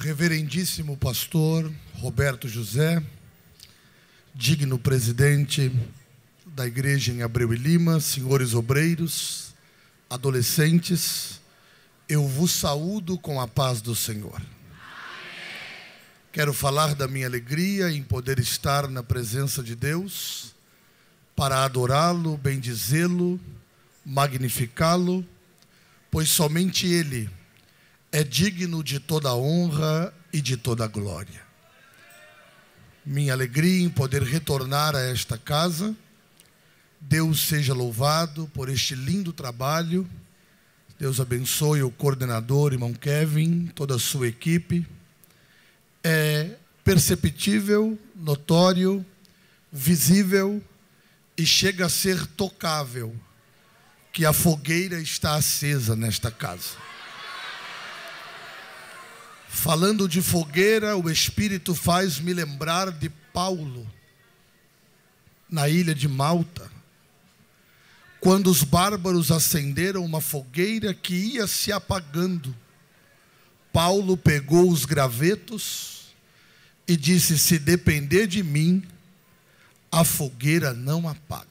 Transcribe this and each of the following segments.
Reverendíssimo pastor Roberto José, digno presidente da igreja em Abreu e Lima, senhores obreiros, adolescentes, eu vos saúdo com a paz do Senhor. Quero falar da minha alegria em poder estar na presença de Deus para adorá-lo, bendizê-lo, magnificá-lo, pois somente Ele é digno de toda honra e de toda glória. Minha alegria em poder retornar a esta casa. Deus seja louvado por este lindo trabalho. Deus abençoe o coordenador, irmão Kevin, toda a sua equipe. É perceptível, notório, visível e chega a ser tocável que a fogueira está acesa nesta casa. Falando de fogueira, o Espírito faz-me lembrar de Paulo, na ilha de Malta, quando os bárbaros acenderam uma fogueira que ia se apagando. Paulo pegou os gravetos e disse: se depender de mim, a fogueira não apaga.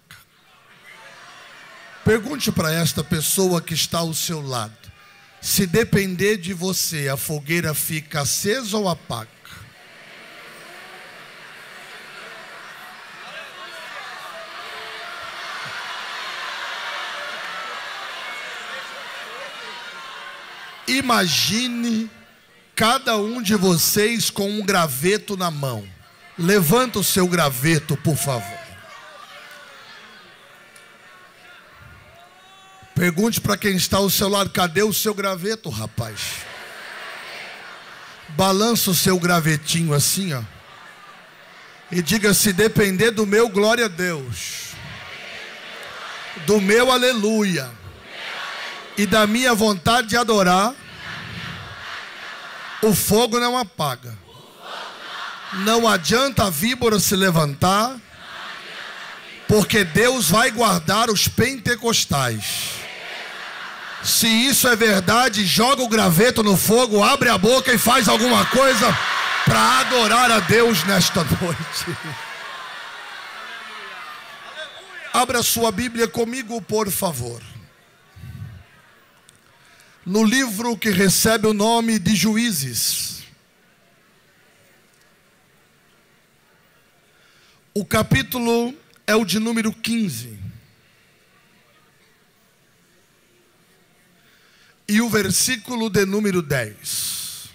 Pergunte para esta pessoa que está ao seu lado: se depender de você, a fogueira fica acesa ou apaga? Imagine cada um de vocês com um graveto na mão. Levanta o seu graveto, por favor. Pergunte para quem está ao seu lado: cadê o seu graveto, rapaz? Balança o seu gravetinho assim, ó. E diga: se depender do meu glória a Deus, do meu aleluia e da minha vontade de adorar, o fogo não apaga. Não adianta a víbora se levantar, porque Deus vai guardar os pentecostais. Se isso é verdade, joga o graveto no fogo, abre a boca e faz alguma coisa para adorar a Deus nesta noite. Abra sua Bíblia comigo, por favor. No livro que recebe o nome de Juízes, o capítulo é o de número 15. E o versículo de número 10.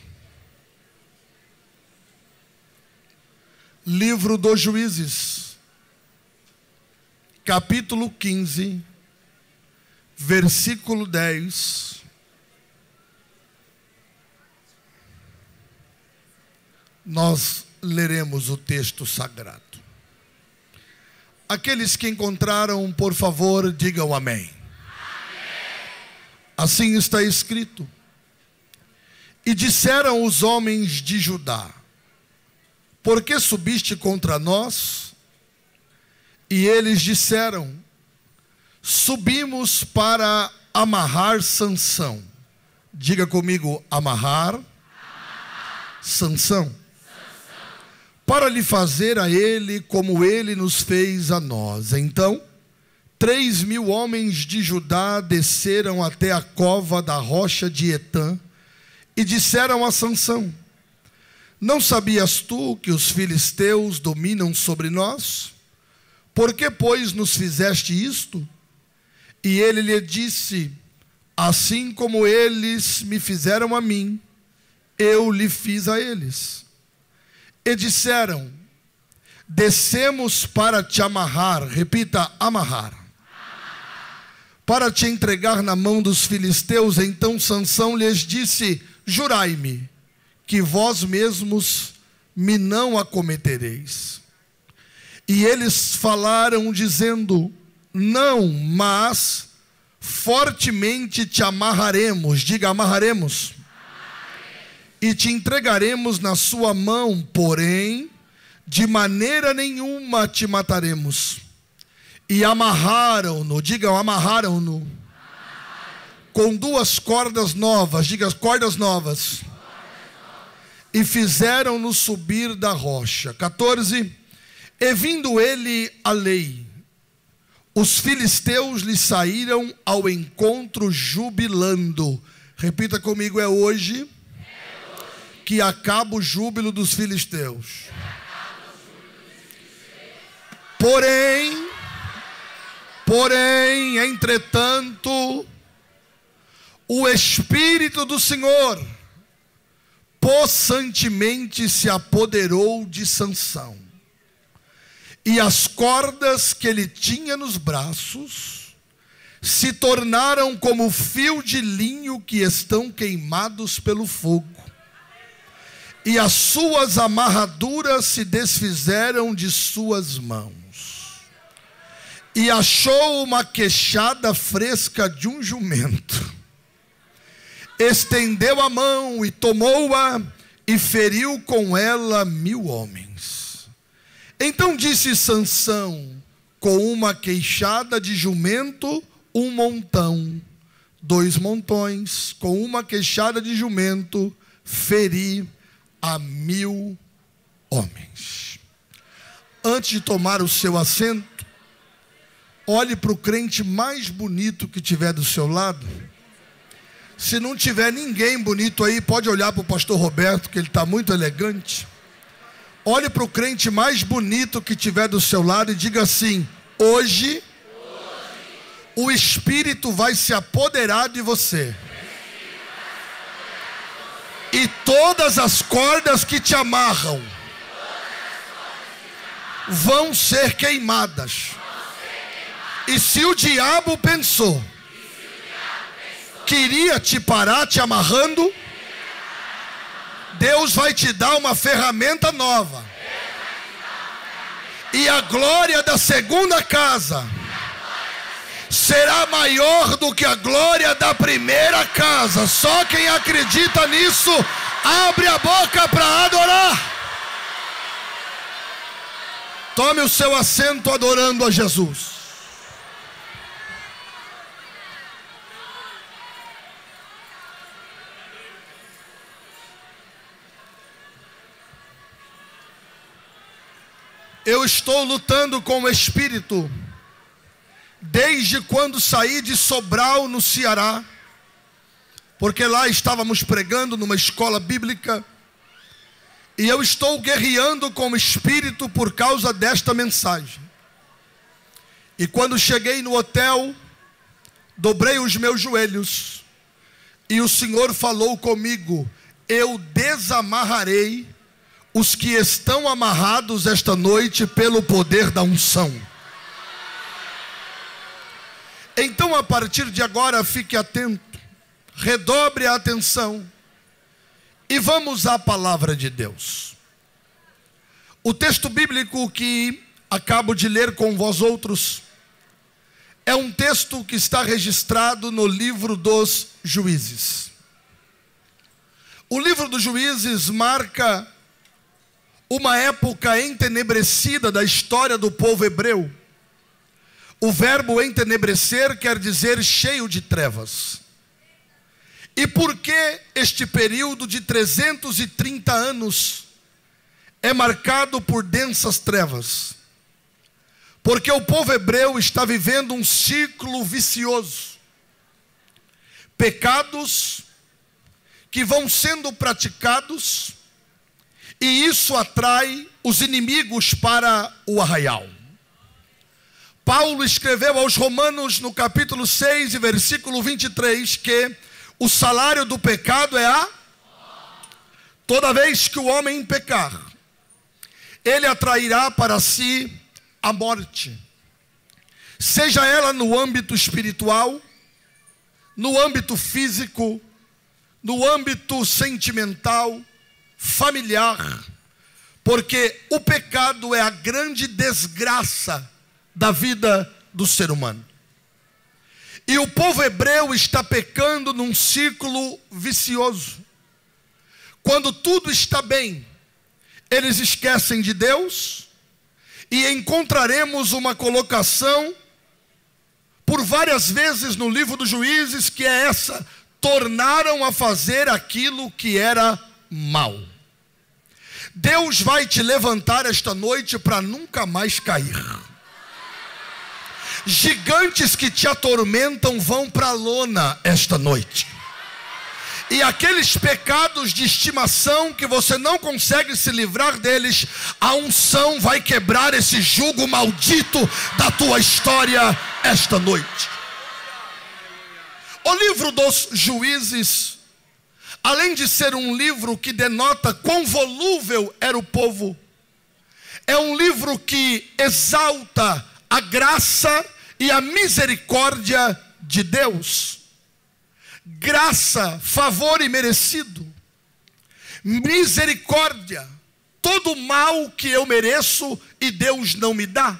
Livro dos Juízes, capítulo 15, versículo 10. Nós leremos o texto sagrado. Aqueles que encontraram, por favor, digam amém. Assim está escrito: e disseram os homens de Judá: por que subiste contra nós? E eles disseram: subimos para amarrar Sansão. Diga comigo: amarrar Sansão. Para lhe fazer a ele como ele nos fez a nós. Então 3.000 homens de Judá desceram até a cova da rocha de Etã e disseram a Sansão: não sabias tu que os filisteus dominam sobre nós? Por que, pois, nos fizeste isto? E ele lhe disse: assim como eles me fizeram a mim, eu lhe fiz a eles. E disseram: descemos para te amarrar. Repita: amarrar. Para te entregar na mão dos filisteus. Então Sansão lhes disse: jurai-me que vós mesmos me não acometereis. E eles falaram dizendo: não, mas fortemente te amarraremos. Diga: amarraremos. E te entregaremos na sua mão, porém de maneira nenhuma te mataremos. E amarraram-no, digam: amarraram-no, com 2 cordas novas, diga: cordas novas. e fizeram-no subir da rocha. 14. E vindo ele a lei, os filisteus lhe saíram ao encontro jubilando. Repita comigo, é hoje que acaba o júbilo dos filisteus. Porém, entretanto, o Espírito do Senhor possantemente se apoderou de Sansão, e as cordas que ele tinha nos braços se tornaram como fio de linho que estão queimados pelo fogo, e as suas amarraduras se desfizeram de suas mãos. E achou uma queixada fresca de um jumento, estendeu a mão e tomou-a e feriu com ela 1000 homens. Então disse Sansão: com uma queixada de jumento, 1 montão, 2 montões, com uma queixada de jumento, feri a 1000 homens. Antes de tomar o seu assento, olhe para o crente mais bonito que tiver do seu lado. Se não tiver ninguém bonito aí, pode olhar para o pastor Roberto, que ele está muito elegante. Olhe para o crente mais bonito que tiver do seu lado e diga assim: hoje o Espírito vai se apoderar de você. E todas as cordas que te amarram vão ser queimadas. E se o diabo pensou que iria te parar te amarrando, Deus vai te dar uma ferramenta nova. E a glória da segunda casa será maior do que a glória da primeira casa. Só quem acredita nisso, abre a boca para adorar. Tome o seu assento adorando a Jesus. Eu estou lutando com o Espírito desde quando saí de Sobral, no Ceará, porque lá estávamos pregando numa escola bíblica, e eu estou guerreando com o Espírito por causa desta mensagem. E quando cheguei no hotel, dobrei os meus joelhos, e o Senhor falou comigo: eu desamarrarei os que estão amarrados esta noite pelo poder da unção. Então, a partir de agora, fique atento, redobre a atenção e vamos à palavra de Deus. O texto bíblico que acabo de ler com vós outros é um texto que está registrado no livro dos Juízes. O livro dos Juízes marca uma época entenebrecida da história do povo hebreu. O verbo entenebrecer quer dizer cheio de trevas. E por que este período de 330 anos é marcado por densas trevas? Porque o povo hebreu está vivendo um ciclo vicioso. Pecados que vão sendo praticados, e isso atrai os inimigos para o arraial. Paulo escreveu aos Romanos no capítulo 6 e versículo 23 que o salário do pecado é a... Toda vez que o homem pecar, ele atrairá para si a morte. Seja ela no âmbito espiritual, no âmbito físico, no âmbito sentimental, familiar, porque o pecado é a grande desgraça da vida do ser humano. E o povo hebreu está pecando num ciclo vicioso. Quando tudo está bem, eles esquecem de Deus, e encontraremos uma colocação por várias vezes no livro dos Juízes, que é essa: tornaram a fazer aquilo que era mal. Deus vai te levantar esta noite para nunca mais cair. Gigantes que te atormentam vão para a lona esta noite. E aqueles pecados de estimação que você não consegue se livrar deles, a unção vai quebrar esse jugo maldito da tua história esta noite. O livro dos Juízes, além de ser um livro que denota quão volúvel era o povo, é um livro que exalta a graça e a misericórdia de Deus. Graça, favor imerecido. Misericórdia, todo o mal que eu mereço e Deus não me dá.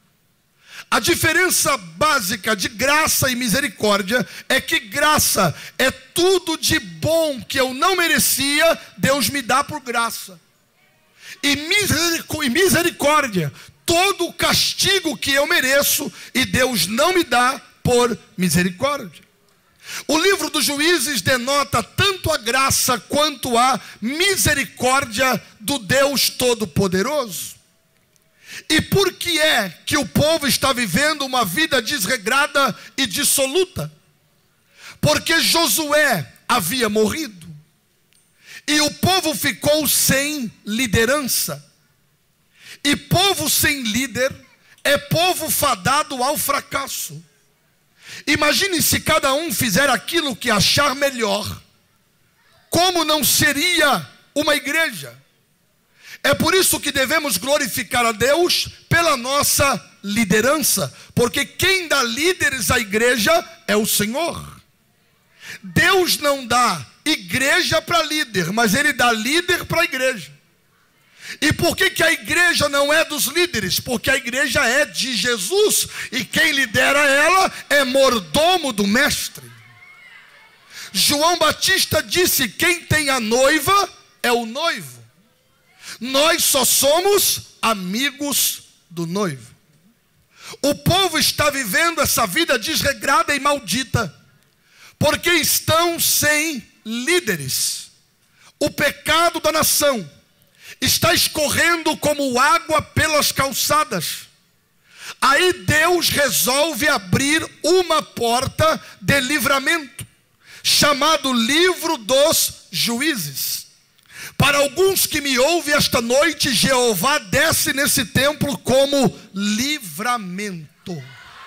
A diferença básica de graça e misericórdia é que graça é tudo de bom que eu não merecia, Deus me dá por graça. E misericórdia, todo o castigo que eu mereço e Deus não me dá por misericórdia. O livro dos Juízes denota tanto a graça quanto a misericórdia do Deus Todo-Poderoso. E por que é que o povo está vivendo uma vida desregrada e dissoluta? Porque Josué havia morrido. E o povo ficou sem liderança. E povo sem líder é povo fadado ao fracasso. Imagine se cada um fizer aquilo que achar melhor. Como não seria uma igreja? É por isso que devemos glorificar a Deus pela nossa liderança. Porque quem dá líderes à igreja é o Senhor. Deus não dá igreja para líder, mas Ele dá líder para a igreja. E por que a igreja não é dos líderes? Porque a igreja é de Jesus. E quem lidera ela é mordomo do mestre. João Batista disse: quem tem a noiva é o noivo. Nós só somos amigos do noivo. O povo está vivendo essa vida desregrada e maldita, porque estão sem líderes. O pecado da nação está escorrendo como água pelas calçadas. Aí Deus resolve abrir uma porta de livramento, chamado livro dos Juízes. Para alguns que me ouvem esta noite, Jeová desce nesse templo como livramento.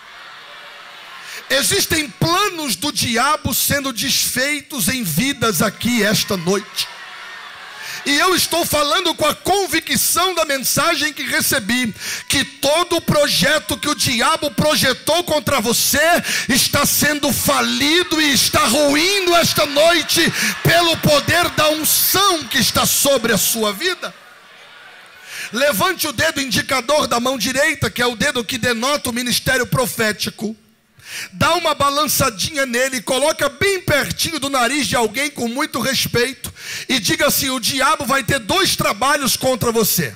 Existem planos do diabo sendo desfeitos em vidas aqui esta noite. E eu estou falando com a convicção da mensagem que recebi, que todo o projeto que o diabo projetou contra você está sendo falido e está ruindo esta noite pelo poder da unção que está sobre a sua vida. Levante o dedo indicador da mão direita, que é o dedo que denota o ministério profético. Dá uma balançadinha nele, coloca bem pertinho do nariz de alguém com muito respeito e diga assim: o diabo vai ter 2 trabalhos contra você.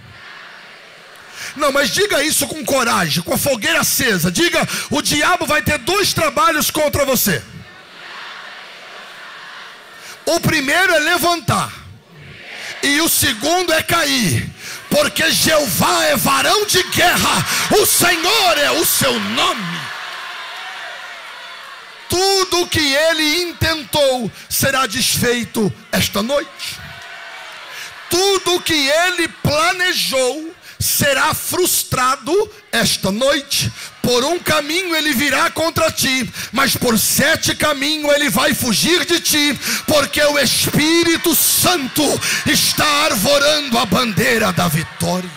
Não, mas diga isso com coragem, com a fogueira acesa. Diga: o diabo vai ter 2 trabalhos contra você. O primeiro é levantar e o segundo é cair. Porque Jeová é varão de guerra, o Senhor é o seu nome. Tudo que ele intentou será desfeito esta noite. Tudo que ele planejou será frustrado esta noite. Por um caminho ele virá contra ti, mas por 7 caminhos ele vai fugir de ti, porque o Espírito Santo está arvorando a bandeira da vitória.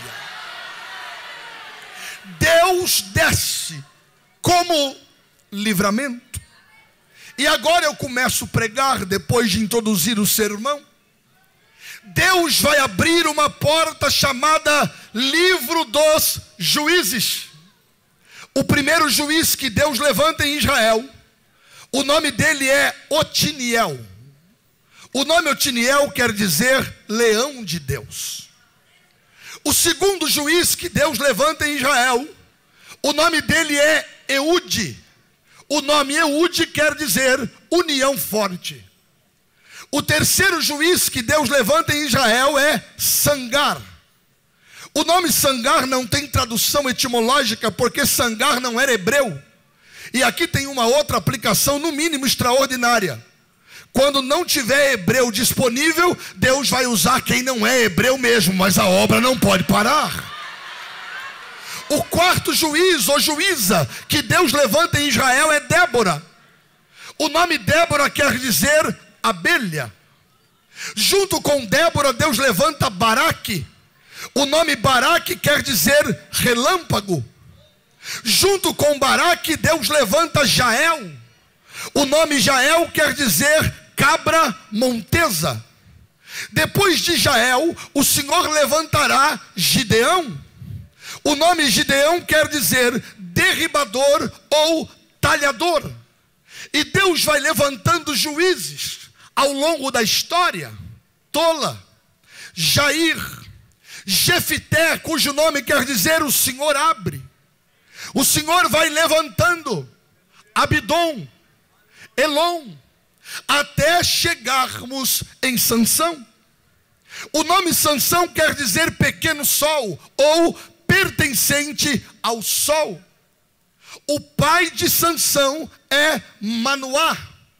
Deus desce como livramento. E agora eu começo a pregar, depois de introduzir o sermão. Deus vai abrir uma porta chamada Livro dos Juízes. O primeiro juiz que Deus levanta em Israel, o nome dele é Otiniel. O nome Otiniel quer dizer leão de Deus. O segundo juiz que Deus levanta em Israel, o nome dele é Eude. O nome Eude quer dizer união forte. O terceiro juiz que Deus levanta em Israel é Sangar. O nome Sangar não tem tradução etimológica, porque Sangar não era hebreu. E aqui tem uma outra aplicação, no mínimo extraordinária. Quando não tiver hebreu disponível, Deus vai usar quem não é hebreu mesmo, mas a obra não pode parar. O quarto juiz ou juíza que Deus levanta em Israel é Débora. O nome Débora quer dizer abelha. Junto com Débora, Deus levanta Baraque. O nome Baraque quer dizer relâmpago. Junto com Baraque, Deus levanta Jael. O nome Jael quer dizer cabra montesa. Depois de Jael, o Senhor levantará Gideão. O nome Gideão quer dizer derribador ou talhador. E Deus vai levantando juízes ao longo da história. Tola, Jair, Jefité, cujo nome quer dizer o Senhor abre. O Senhor vai levantando Abidom, Elon, até chegarmos em Sansão. O nome Sansão quer dizer pequeno sol, ou pertencente ao sol. O pai de Sansão é Manoá.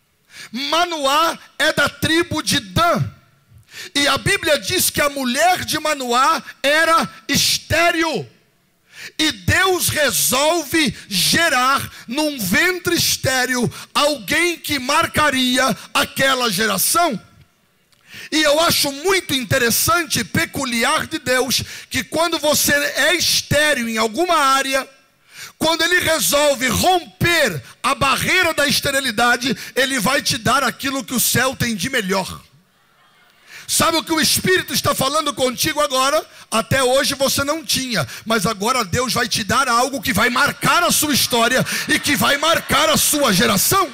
Manoá é da tribo de Dan. E a Bíblia diz que a mulher de Manoá era estéril. E Deus resolve gerar num ventre estéril alguém que marcaria aquela geração. E eu acho muito interessante e peculiar de Deus, que quando você é estéril em alguma área, quando Ele resolve romper a barreira da esterilidade, Ele vai te dar aquilo que o céu tem de melhor. Sabe o que o Espírito está falando contigo agora? Até hoje você não tinha, mas agora Deus vai te dar algo que vai marcar a sua história e que vai marcar a sua geração.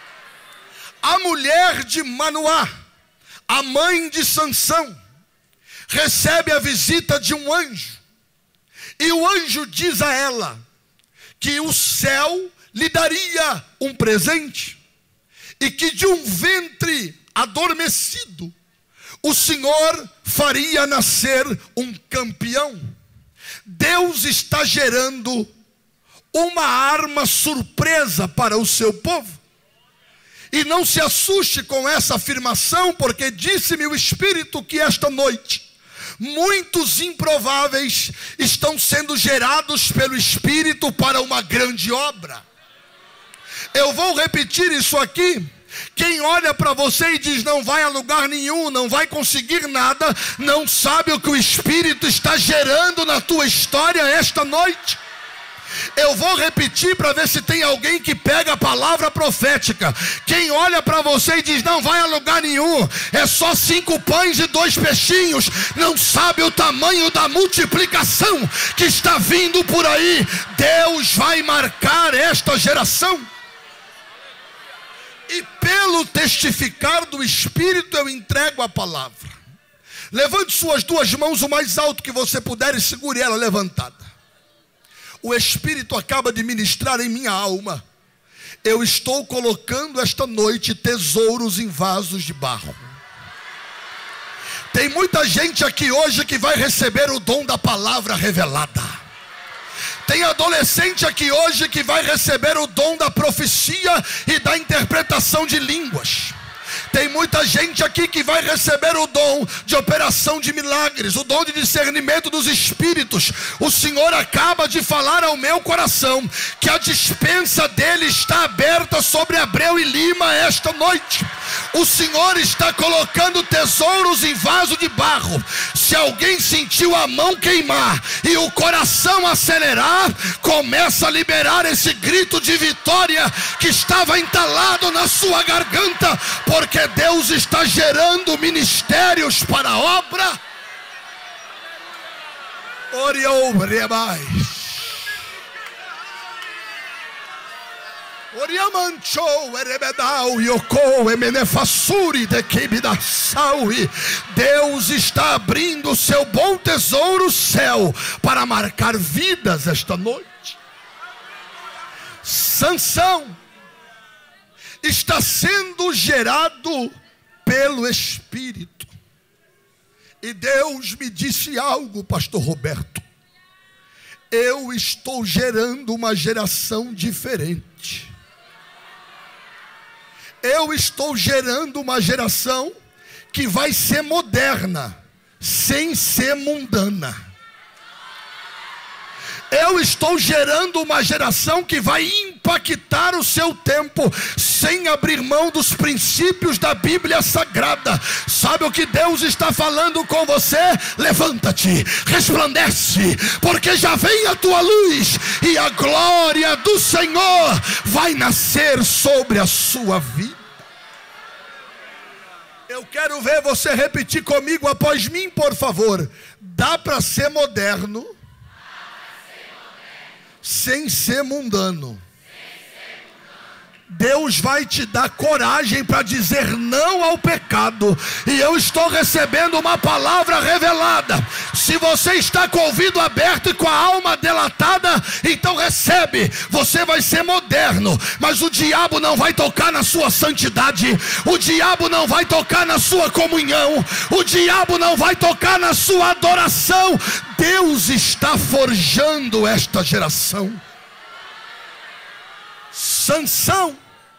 A mulher de Manoá, a mãe de Sansão, recebe a visita de um anjo. E o anjo diz a ela que o céu lhe daria um presente, e que de um ventre adormecido o Senhor faria nascer um campeão. Deus está gerando uma arma surpresa para o seu povo. E não se assuste com essa afirmação, porque disse-me o Espírito que esta noite muitos improváveis estão sendo gerados pelo Espírito para uma grande obra. Eu vou repetir isso aqui. Quem olha para você e diz não vai a lugar nenhum, não vai conseguir nada, não sabe o que o Espírito está gerando na tua história esta noite. Eu vou repetir para ver se tem alguém que pega a palavra profética. Quem olha para você e diz não vai a lugar nenhum, é só 5 pães e 2 peixinhos, não sabe o tamanho da multiplicação que está vindo por aí. Deus vai marcar esta geração. E pelo testificar do Espírito eu entrego a palavra. Levante suas 2 mãos o mais alto que você puder e segure ela levantada. O Espírito acaba de ministrar em minha alma. Eu estou colocando esta noite tesouros em vasos de barro. Tem muita gente aqui hoje que vai receber o dom da palavra revelada. Tem adolescente aqui hoje que vai receber o dom da profecia e da interpretação de línguas. Tem muita gente aqui que vai receber o dom de operação de milagres, o dom de discernimento dos espíritos. O Senhor acaba de falar ao meu coração que a despensa dele está aberta sobre Abreu e Lima esta noite. O Senhor está colocando tesouros em vaso de barro. Se alguém sentiu a mão queimar e o coração acelerar, começa a liberar esse grito de vitória que estava entalado na sua garganta, porque Deus está gerando ministérios para a obra. Deus está abrindo o seu bom tesouro, céu, para marcar vidas esta noite. Sansão está sendo gerado pelo Espírito. E Deus me disse algo, pastor Roberto. Eu estou gerando uma geração diferente. Eu estou gerando uma geração que vai ser moderna, sem ser mundana. Eu estou gerando uma geração que vai impactar o seu tempo, sem abrir mão dos princípios da Bíblia Sagrada. Sabe o que Deus está falando com você? Levanta-te, resplandece, porque já vem a tua luz, e a glória do Senhor vai nascer sobre a sua vida. Eu quero ver você repetir comigo após mim, por favor. Dá para ser moderno sem ser mundano. Deus vai te dar coragem para dizer não ao pecado. E eu estou recebendo uma palavra revelada. Se você está com o ouvido aberto e com a alma delatada, então recebe. Você vai ser moderno, mas o diabo não vai tocar na sua santidade. O diabo não vai tocar na sua comunhão. O diabo não vai tocar na sua adoração. Deus está forjando esta geração. Sansão,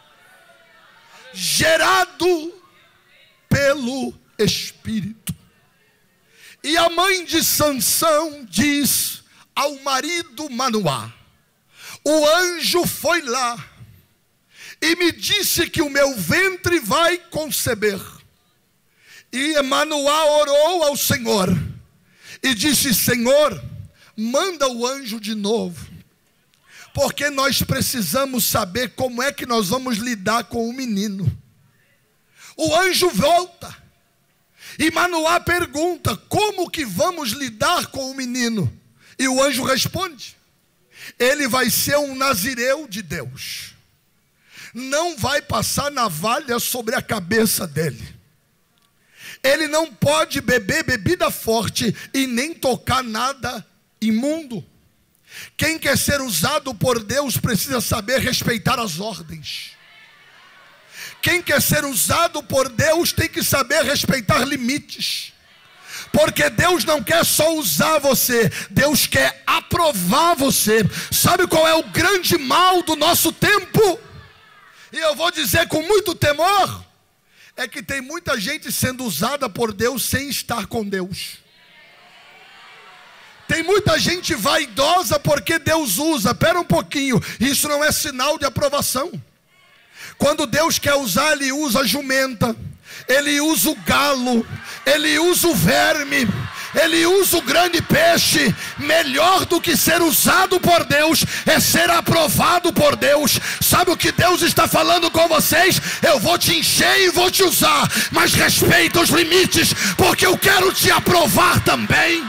gerado pelo Espírito. E a mãe de Sansão diz ao marido Manoá: o anjo foi lá e me disse que o meu ventre vai conceber. E Manoá orou ao Senhor e disse: Senhor, manda o anjo de novo, porque nós precisamos saber como é que nós vamos lidar com o menino. O anjo volta e Manoá pergunta: como que vamos lidar com o menino? E o anjo responde: ele vai ser um nazireu de Deus, não vai passar navalha sobre a cabeça dele, ele não pode beber bebida forte e nem tocar nada imundo. Quem quer ser usado por Deus precisa saber respeitar as ordens. Quem quer ser usado por Deus tem que saber respeitar limites. Porque Deus não quer só usar você, Deus quer aprovar você. Sabe qual é o grande mal do nosso tempo? E eu vou dizer com muito temor: é que tem muita gente sendo usada por Deus sem estar com Deus. Tem muita gente vaidosa porque Deus usa. Espera um pouquinho, isso não é sinal de aprovação. Quando Deus quer usar, Ele usa a jumenta, Ele usa o galo, Ele usa o verme, Ele usa o grande peixe. Melhor do que ser usado por Deus é ser aprovado por Deus. Sabe o que Deus está falando com vocês? Eu vou te encher e vou te usar, mas respeita os limites, porque eu quero te aprovar também.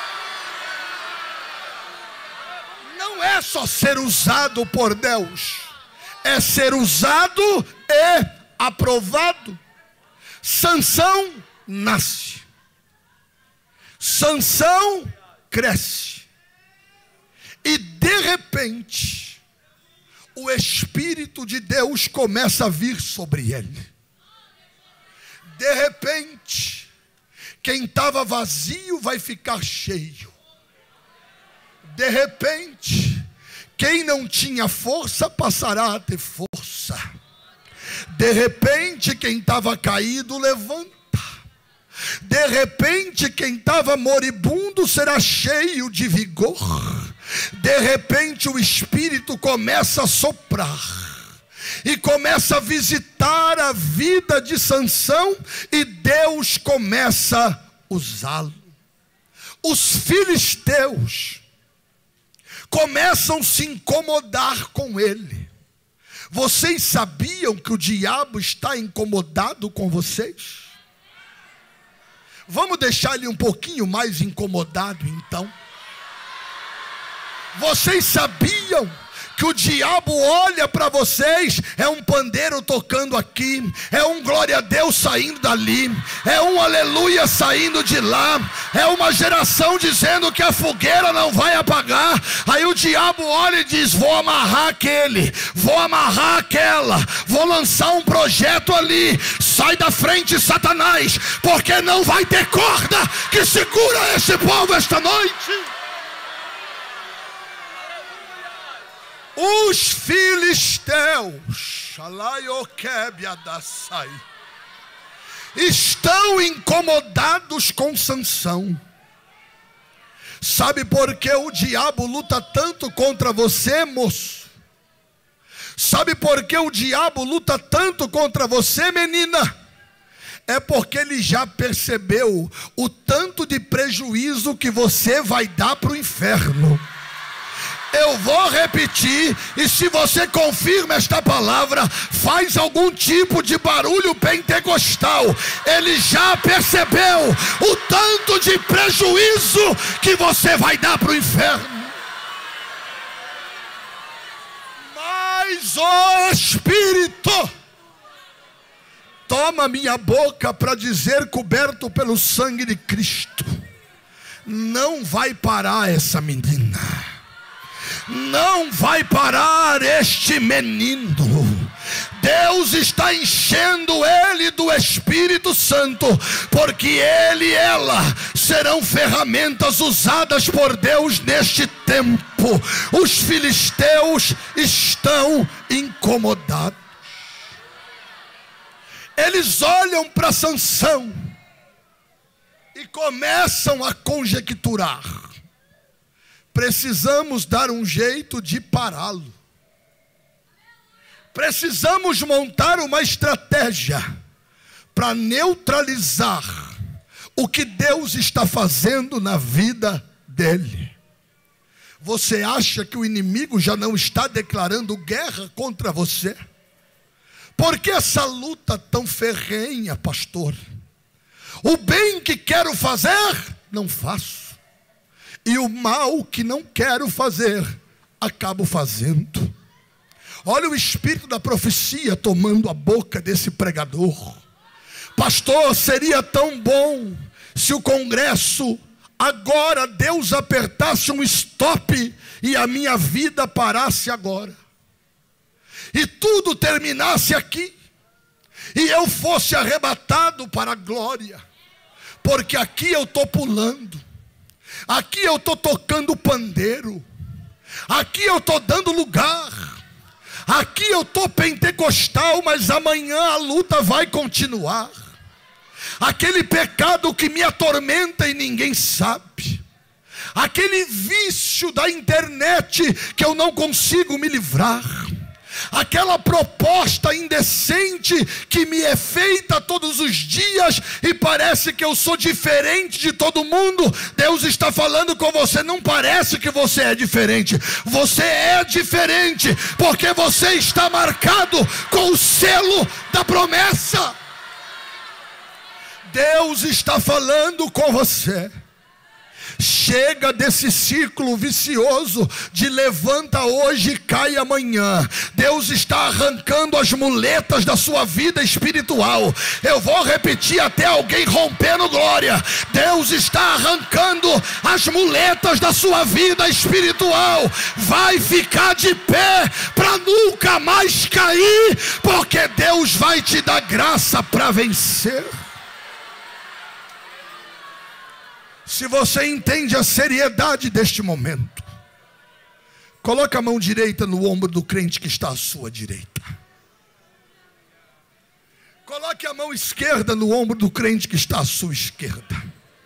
Não é só ser usado por Deus, é ser usado e aprovado. Sansão nasce, Sansão cresce, e de repente o Espírito de Deus começa a vir sobre ele. De repente, quem estava vazio vai ficar cheio. De repente, quem não tinha força passará a ter força. De repente, quem estava caído levanta. De repente, quem estava moribundo será cheio de vigor. De repente, o Espírito começa a soprar e começa a visitar a vida de Sansão, e Deus começa a usá-lo. Os filisteus começam a se incomodar com ele. Vocês sabiam que o diabo está incomodado com vocês? Vamos deixar ele um pouquinho mais incomodado então. Vocês sabiam que o diabo olha para vocês, é um pandeiro tocando aqui, é um glória a Deus saindo dali, é um aleluia saindo de lá, é uma geração dizendo que a fogueira não vai apagar. Aí o diabo olha e diz: vou amarrar aquele, vou amarrar aquela, vou lançar um projeto ali. Sai da frente, Satanás, porque não vai ter corda que segura esse povo esta noite. Os filisteus estão incomodados com Sansão. Sabe por que o diabo luta tanto contra você, moço? Sabe por que o diabo luta tanto contra você, menina? É porque ele já percebeu o tanto de prejuízo que você vai dar para o inferno. Eu vou repetir, e se você confirma esta palavra, faz algum tipo de barulho pentecostal. Ele já percebeu o tanto de prejuízo que você vai dar para o inferno. Mas o Espírito toma minha boca para dizer, coberto pelo sangue de Cristo, não vai parar essa menina, não vai parar este menino. Deus está enchendo ele do Espírito Santo, porque ele e ela serão ferramentas usadas por Deus neste tempo. Os filisteus estão incomodados. Eles olham para Sansão e começam a conjecturar: precisamos dar um jeito de pará-lo. Precisamos montar uma estratégia para neutralizar o que Deus está fazendo na vida dele. Você acha que o inimigo já não está declarando guerra contra você? Por que essa luta tão ferrenha, pastor? O bem que quero fazer, não faço. E o mal que não quero fazer, acabo fazendo. Olha o espírito da profecia tomando a boca desse pregador. Pastor, seria tão bom se o Congresso agora Deus apertasse um stop e a minha vida parasse agora. E tudo terminasse aqui. E eu fosse arrebatado para a glória. Porque aqui eu estou pulando. Aqui eu estou tocando pandeiro. Aqui eu estou dando lugar. Aqui eu estou pentecostal, mas amanhã a luta vai continuar. Aquele pecado que me atormenta e ninguém sabe. Aquele vício da internet que eu não consigo me livrar. Aquela proposta indecente que me é feita todos os dias e parece que eu sou diferente de todo mundo. Deus está falando com você: não parece que você é diferente. Você é diferente porque você está marcado com o selo da promessa. Deus está falando com você. Chega desse ciclo vicioso de levanta hoje e cai amanhã. Deus está arrancando as muletas da sua vida espiritual. Eu vou repetir até alguém romper no glória. Deus está arrancando as muletas da sua vida espiritual. Vai ficar de pé para nunca mais cair, porque Deus vai te dar graça para vencer. Se você entende a seriedade deste momento, coloque a mão direita no ombro do crente que está à sua direita. Coloque a mão esquerda no ombro do crente que está à sua esquerda.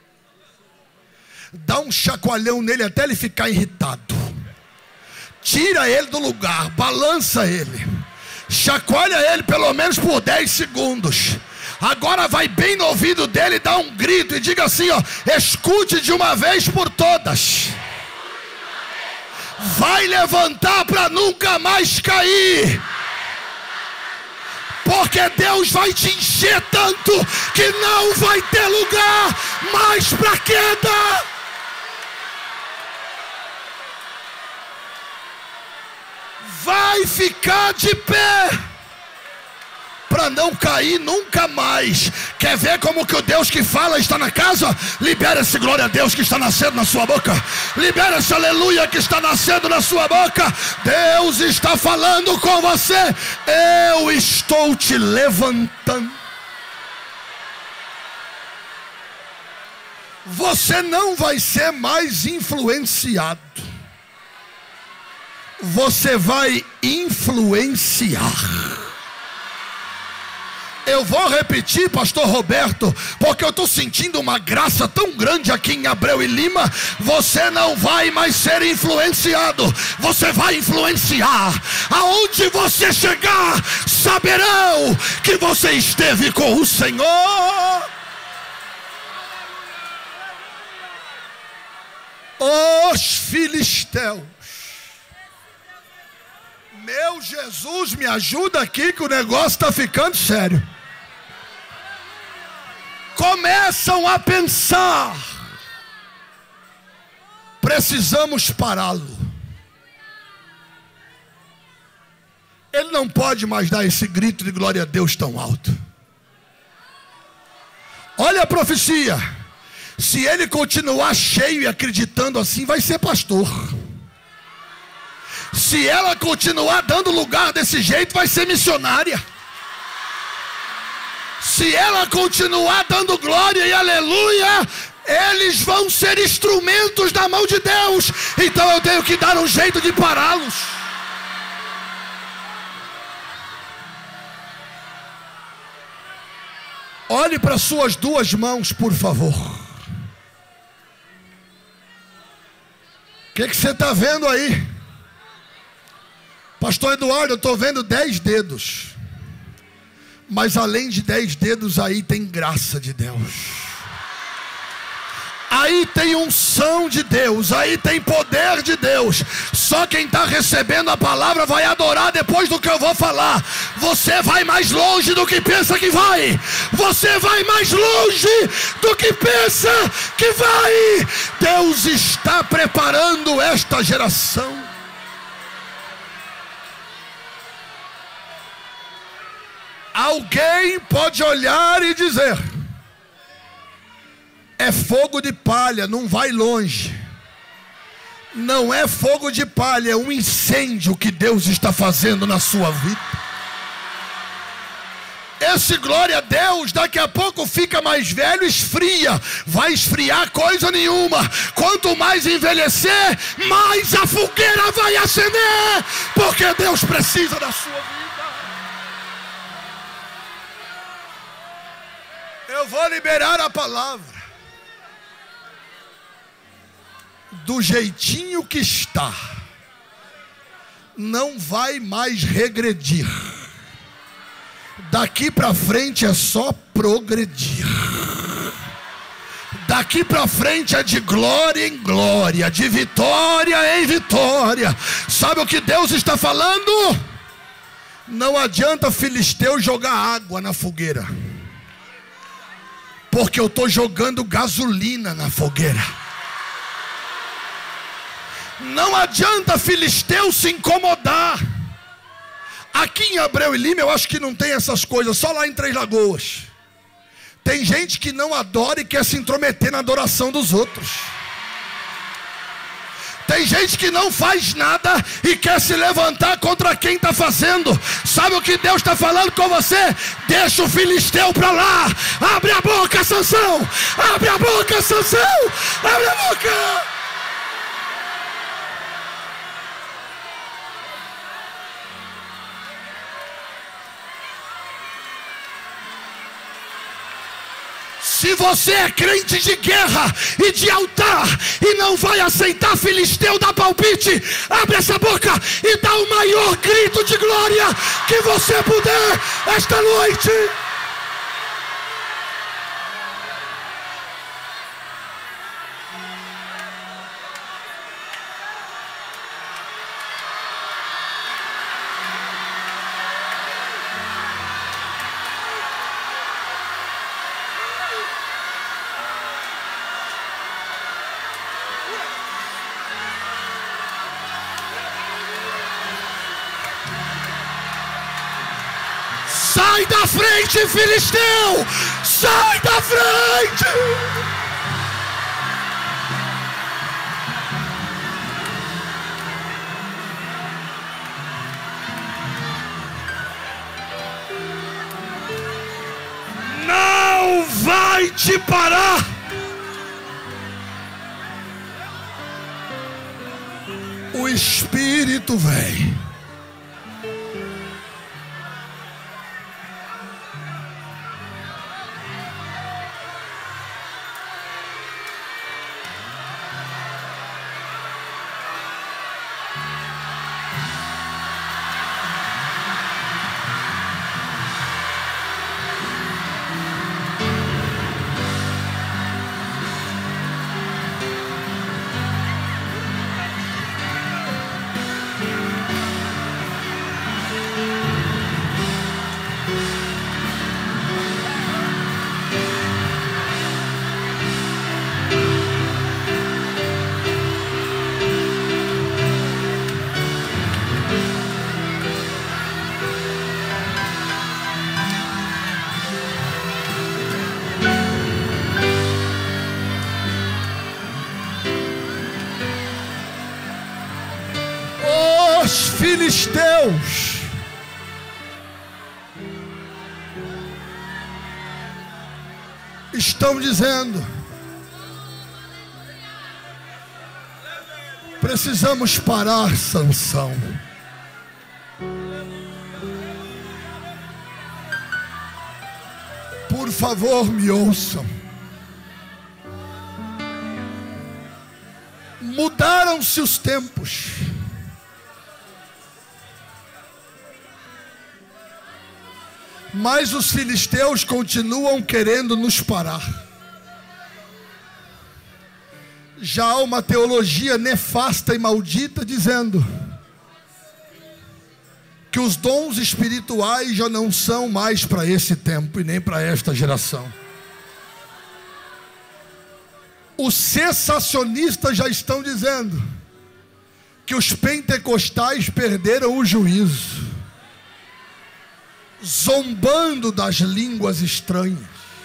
Dá um chacoalhão nele até ele ficar irritado. Tira ele do lugar, balança ele. Chacoalha ele pelo menos por 10 segundos. Agora vai bem no ouvido dele, dá um grito e diga assim, ó: escute de uma vez por todas. Vai levantar para nunca mais cair. Porque Deus vai te encher tanto que não vai ter lugar mais para queda. vai ficar de pé, para não cair nunca mais. Quer ver como que o Deus que fala está na casa? Libera esse glória a Deus que está nascendo na sua boca. Libera esse aleluia que está nascendo na sua boca. Deus está falando com você. Eu estou te levantando. Você não vai ser mais influenciado. Você vai influenciar. Eu vou repetir, pastor Roberto, porque eu estou sentindo uma graça tão grande aqui em Abreu e Lima. Você não vai mais ser influenciado, você vai influenciar. Aonde você chegar, saberão que você esteve com o Senhor. Os filisteus. Meu Jesus, me ajuda aqui que o negócio está ficando sério. Começam a pensar: precisamos pará-lo. Ele não pode mais dar esse grito de glória a Deus tão alto. Olha a profecia. Se ele continuar cheio e acreditando assim, vai ser pastor. Se ela continuar dando lugar desse jeito, vai ser missionária. Se ela continuar dando glória e aleluia, eles vão ser instrumentos da mão de Deus. Então eu tenho que dar um jeito de pará-los. Olhe para suas duas mãos, por favor. O que você está vendo aí? Pastor Eduardo, eu estou vendo 10 dedos. Mas além de 10 dedos, aí tem graça de Deus. Aí tem unção de Deus. Aí tem poder de Deus. Só quem está recebendo a palavra vai adorar depois do que eu vou falar. Você vai mais longe do que pensa que vai. Você vai mais longe do que pensa que vai. Deus está preparando esta geração. Alguém pode olhar e dizer: é fogo de palha, não vai longe. Não é fogo de palha, é um incêndio que Deus está fazendo na sua vida. Esse glória a Deus daqui a pouco fica mais velho, esfria. Vai esfriar coisa nenhuma. Quanto mais envelhecer, mais a fogueira vai acender, porque Deus precisa da sua vida. Eu vou liberar a palavra. Do jeitinho que está, não vai mais regredir. Daqui para frente é só progredir. Daqui para frente é de glória em glória, de vitória em vitória. Sabe o que Deus está falando? Não adianta filisteu jogar água na fogueira, porque eu estou jogando gasolina na fogueira. Não adianta filisteu se incomodar. Aqui em Abreu e Lima eu acho que não tem essas coisas, só lá em Três Lagoas. Tem gente que não adora e quer se intrometer na adoração dos outros. Tem gente que não faz nada e quer se levantar contra quem está fazendo. Sabe o que Deus está falando com você? Deixa o filisteu para lá. Abre a boca, Sansão. Abre a boca, Sansão. Abre a boca. Se você é crente de guerra e de altar e não vai aceitar filisteu dar palpite, abre essa boca e dá o maior grito de glória que você puder esta noite. Sai da frente, filisteu! Sai da frente! Não vai te parar! O Espírito vem. Os filisteus estão dizendo: precisamos parar Sansão. Por favor, me ouçam. Mudaram-se os tempos. Mas os filisteus continuam querendo nos parar. Já há uma teologia nefasta e maldita dizendo que os dons espirituais já não são mais para esse tempo e nem para esta geração. Os cessacionistas já estão dizendo que os pentecostais perderam o juízo, zombando das línguas estranhas,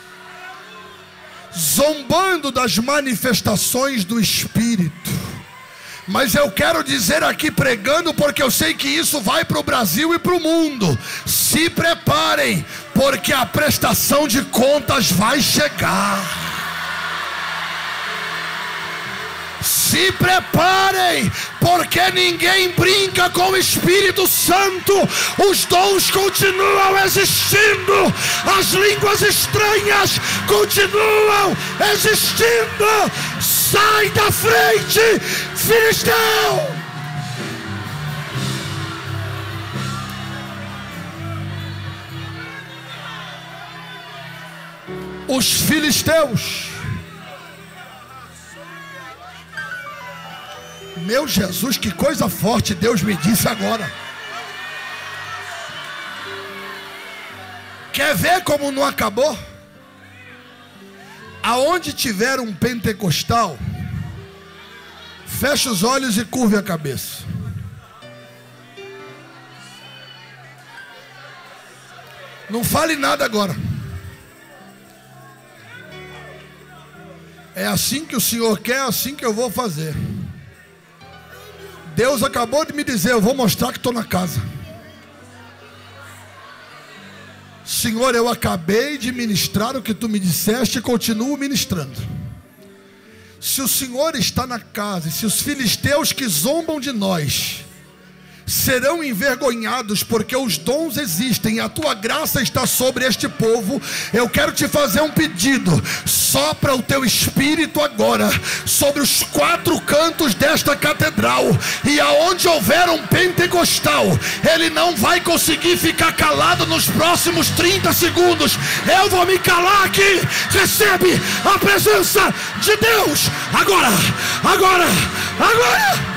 zombando das manifestações do Espírito. Mas eu quero dizer aqui pregando, porque eu sei que isso vai para o Brasil e para o mundo: se preparem, porque a prestação de contas vai chegar. Se preparem, porque ninguém brinca com o Espírito Santo. Os dons continuam existindo, as línguas estranhas continuam existindo. Sai da frente, filisteu! Os filisteus, meu Jesus, que coisa forte Deus me disse agora. Quer ver como não acabou? Aonde tiver um pentecostal, feche os olhos e curve a cabeça. Não fale nada agora. É assim que o Senhor quer, é assim que eu vou fazer. Deus acabou de me dizer: eu vou mostrar que estou na casa. Senhor, eu acabei de ministrar o que tu me disseste e continuo ministrando. Se o Senhor está na casa, e se os filisteus que zombam de nós serão envergonhados, porque os dons existem, a tua graça está sobre este povo, eu quero te fazer um pedido: sopra o teu Espírito agora sobre os 4 cantos desta catedral, e aonde houver um pentecostal, ele não vai conseguir ficar calado nos próximos 30 segundos. Eu vou me calar aqui. Recebe a presença de Deus agora, agora, agora.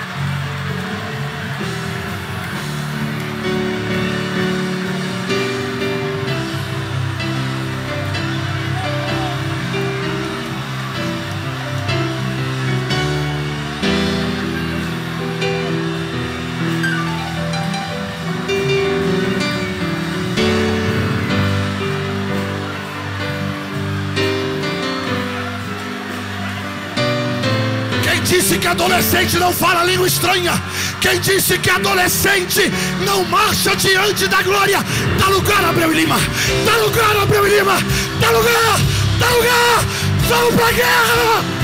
disse que adolescente não fala língua estranha? Quem disse que adolescente não marcha diante da glória? Dá lugar, Abreu e Lima. Dá lugar, Abreu e Lima. Dá lugar, dá lugar. Vamos pra guerra.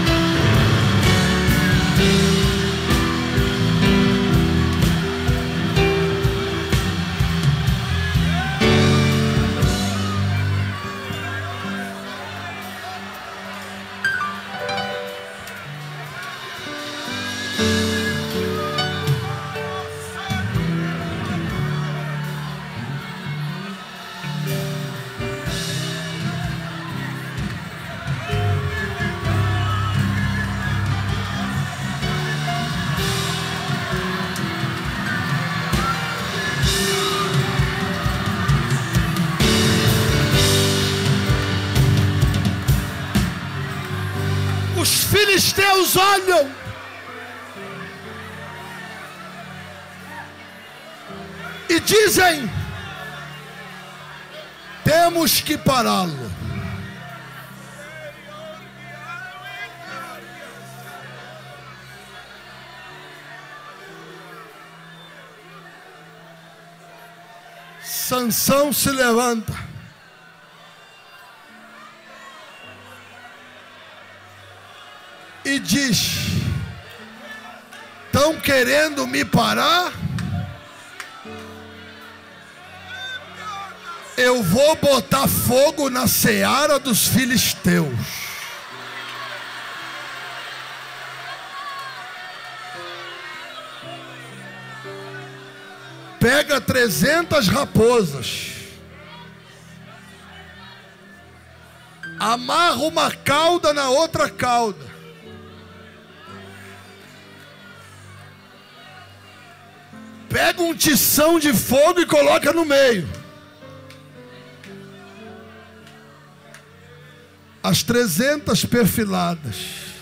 Os filisteus olham e dizem: temos que pará-lo. Sansão se levanta e diz: estão querendo me parar? Eu vou botar fogo na seara dos filisteus. Pega 300 raposas, amarra uma cauda na outra cauda, pega um tição de fogo e coloca no meio. As 300 perfiladas.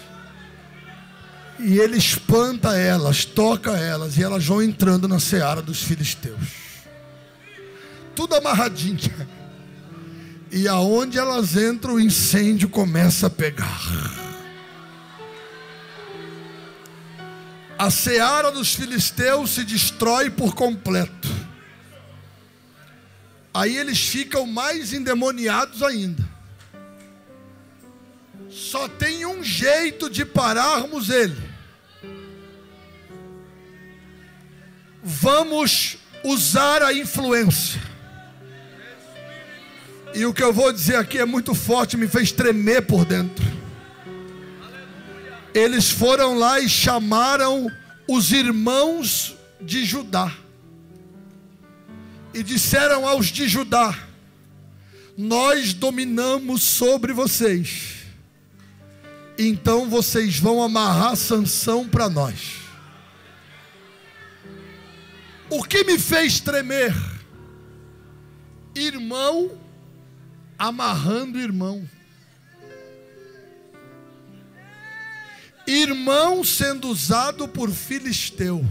E ele espanta elas, toca elas, e elas vão entrando na seara dos filisteus. Tudo amarradinho. E aonde elas entram, o incêndio começa a pegar. A seara dos filisteus se destrói por completo. Aí eles ficam mais endemoniados ainda. Só tem um jeito de pararmos ele. Vamos usar a influência. E o que eu vou dizer aqui é muito forte, me fez tremer por dentro. Eles foram lá e chamaram os irmãos de Judá e disseram aos de Judá: nós dominamos sobre vocês, então vocês vão amarrar Sansão para nós. O que me fez tremer? Irmão amarrando irmão. Irmão sendo usado por filisteu.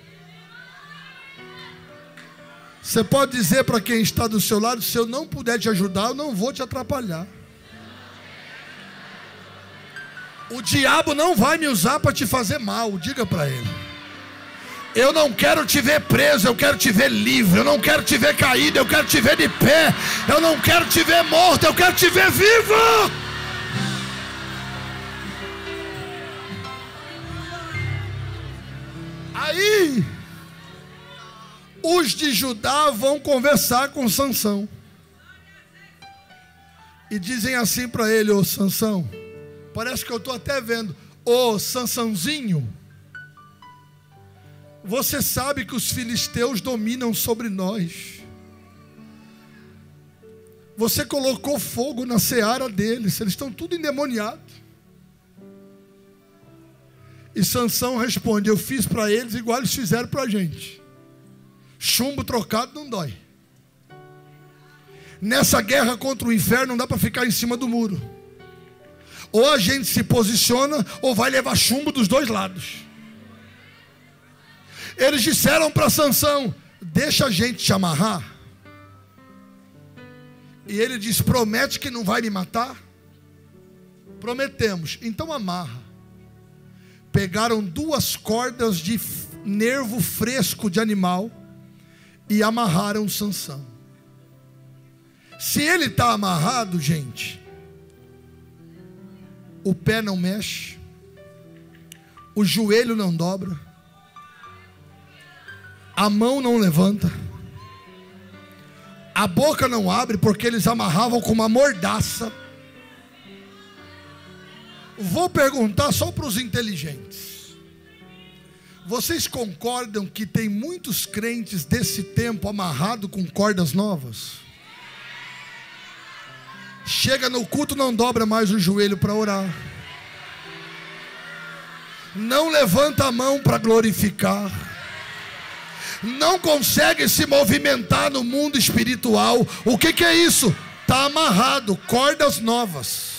Você pode dizer para quem está do seu lado: se eu não puder te ajudar, eu não vou te atrapalhar. O diabo não vai me usar para te fazer mal. Diga para ele: eu não quero te ver preso, eu quero te ver livre. Eu não quero te ver caído, eu quero te ver de pé. Eu não quero te ver morto, eu quero te ver vivo. Aí os de Judá vão conversar com Sansão e dizem assim para ele: ô Sansão, parece que eu estou até vendo, ô Sansãozinho, você sabe que os filisteus dominam sobre nós. Você colocou fogo na seara deles, eles estão tudo endemoniados. E Sansão responde: eu fiz para eles igual eles fizeram para a gente. Chumbo trocado não dói. Nessa guerra contra o inferno não dá para ficar em cima do muro. Ou a gente se posiciona, ou vai levar chumbo dos dois lados. Eles disseram para Sansão: deixa a gente te amarrar. E ele diz: promete que não vai me matar? Prometemos. Então amarra. pegaram 2 cordas de nervo fresco de animal e amarraram Sansão. Se ele está amarrado, gente, o pé não mexe, o joelho não dobra, a mão não levanta, a boca não abre, porque eles amarravam com uma mordaça. Vou perguntar só para os inteligentes: vocês concordam que tem muitos crentes desse tempo amarrado com cordas novas? Chega no culto, não dobra mais o joelho para orar, não levanta a mão para glorificar, não consegue se movimentar no mundo espiritual. O que é isso? Está amarrado, cordas novas.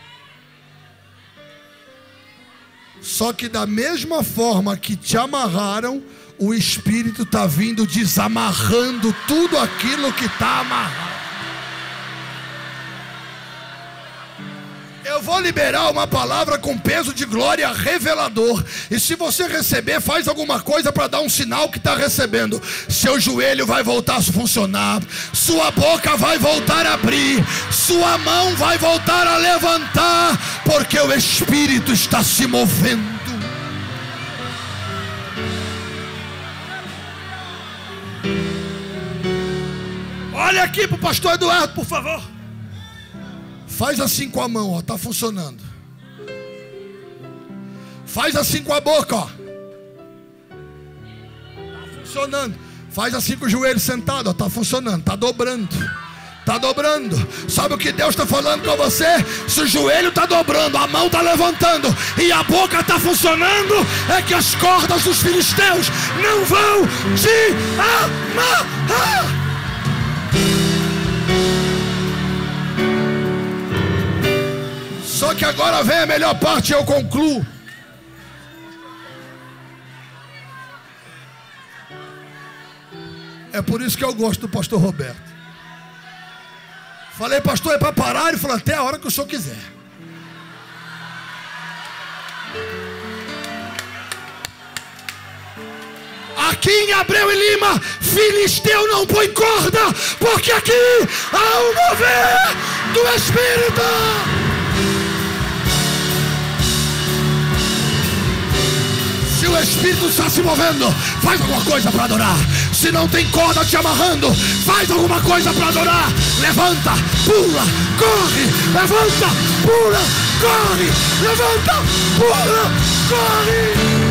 Só que da mesma forma que te amarraram, o Espírito está vindo desamarrando tudo aquilo que está amarrado. Eu vou liberar uma palavra com peso de glória revelador. E se você receber, faz alguma coisa para dar um sinal que está recebendo. Seu joelho vai voltar a funcionar, sua boca vai voltar a abrir, sua mão vai voltar a levantar, porque o Espírito está se movendo. Olha aqui para o pastor Eduardo, por favor. Faz assim com a mão, ó, tá funcionando. Faz assim com a boca, ó. Tá funcionando. Faz assim com o joelho sentado, ó, tá funcionando, tá dobrando. Tá dobrando. Sabe o que Deus está falando com você? Se o joelho está dobrando, a mão está levantando e a boca está funcionando, é que as cordas dos filisteus não vão te amarrar. Só que agora vem a melhor parte, eu concluo. É por isso que eu gosto do pastor Roberto. Falei, pastor, é para parar? Ele falou, até a hora que o senhor quiser. Aqui em Abreu e Lima, filisteu não põe corda, porque aqui há um mover do Espírito. Se o Espírito está se movendo, faz alguma coisa para adorar. Se não tem corda te amarrando, faz alguma coisa para adorar. Levanta, pula, corre. Levanta, pula, corre. Levanta, pula, corre.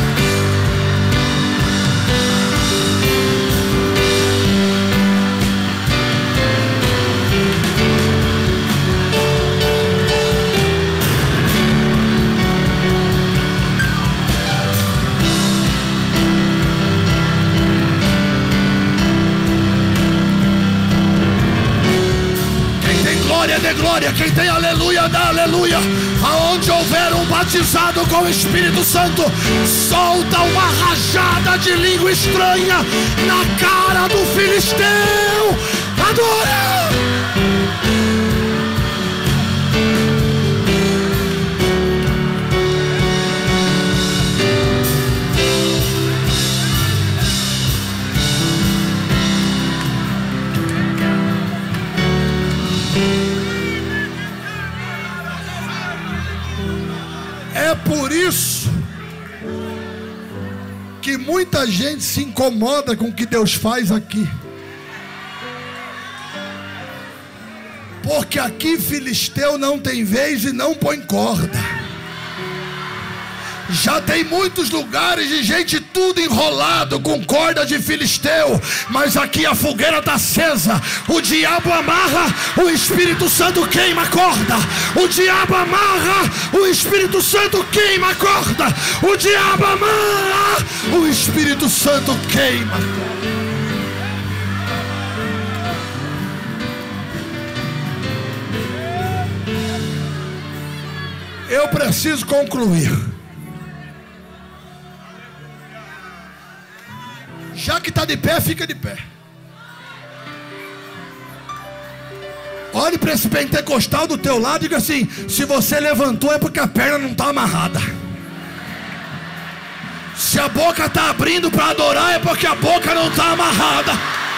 Dê glória, quem tem aleluia, dá aleluia. Aonde houver um batizado com o Espírito Santo, solta uma rajada de língua estranha na cara do filisteu. Adora! É por isso que muita gente se incomoda com o que Deus faz aqui. Porque aqui filisteu não tem vez e não põe corda. Já tem muitos lugares de gente tudo enrolado com corda de filisteu, mas aqui a fogueira está acesa. O diabo amarra, o Espírito Santo queima a corda. O diabo amarra, o Espírito Santo queima a corda. O diabo amarra, o Espírito Santo queima a corda. Eu preciso concluir. Já que está de pé, fica de pé. Olhe para esse pentecostal do teu lado e diga assim: se você levantou é porque a perna não está amarrada. Se a boca está abrindo para adorar, é porque a boca não está amarrada.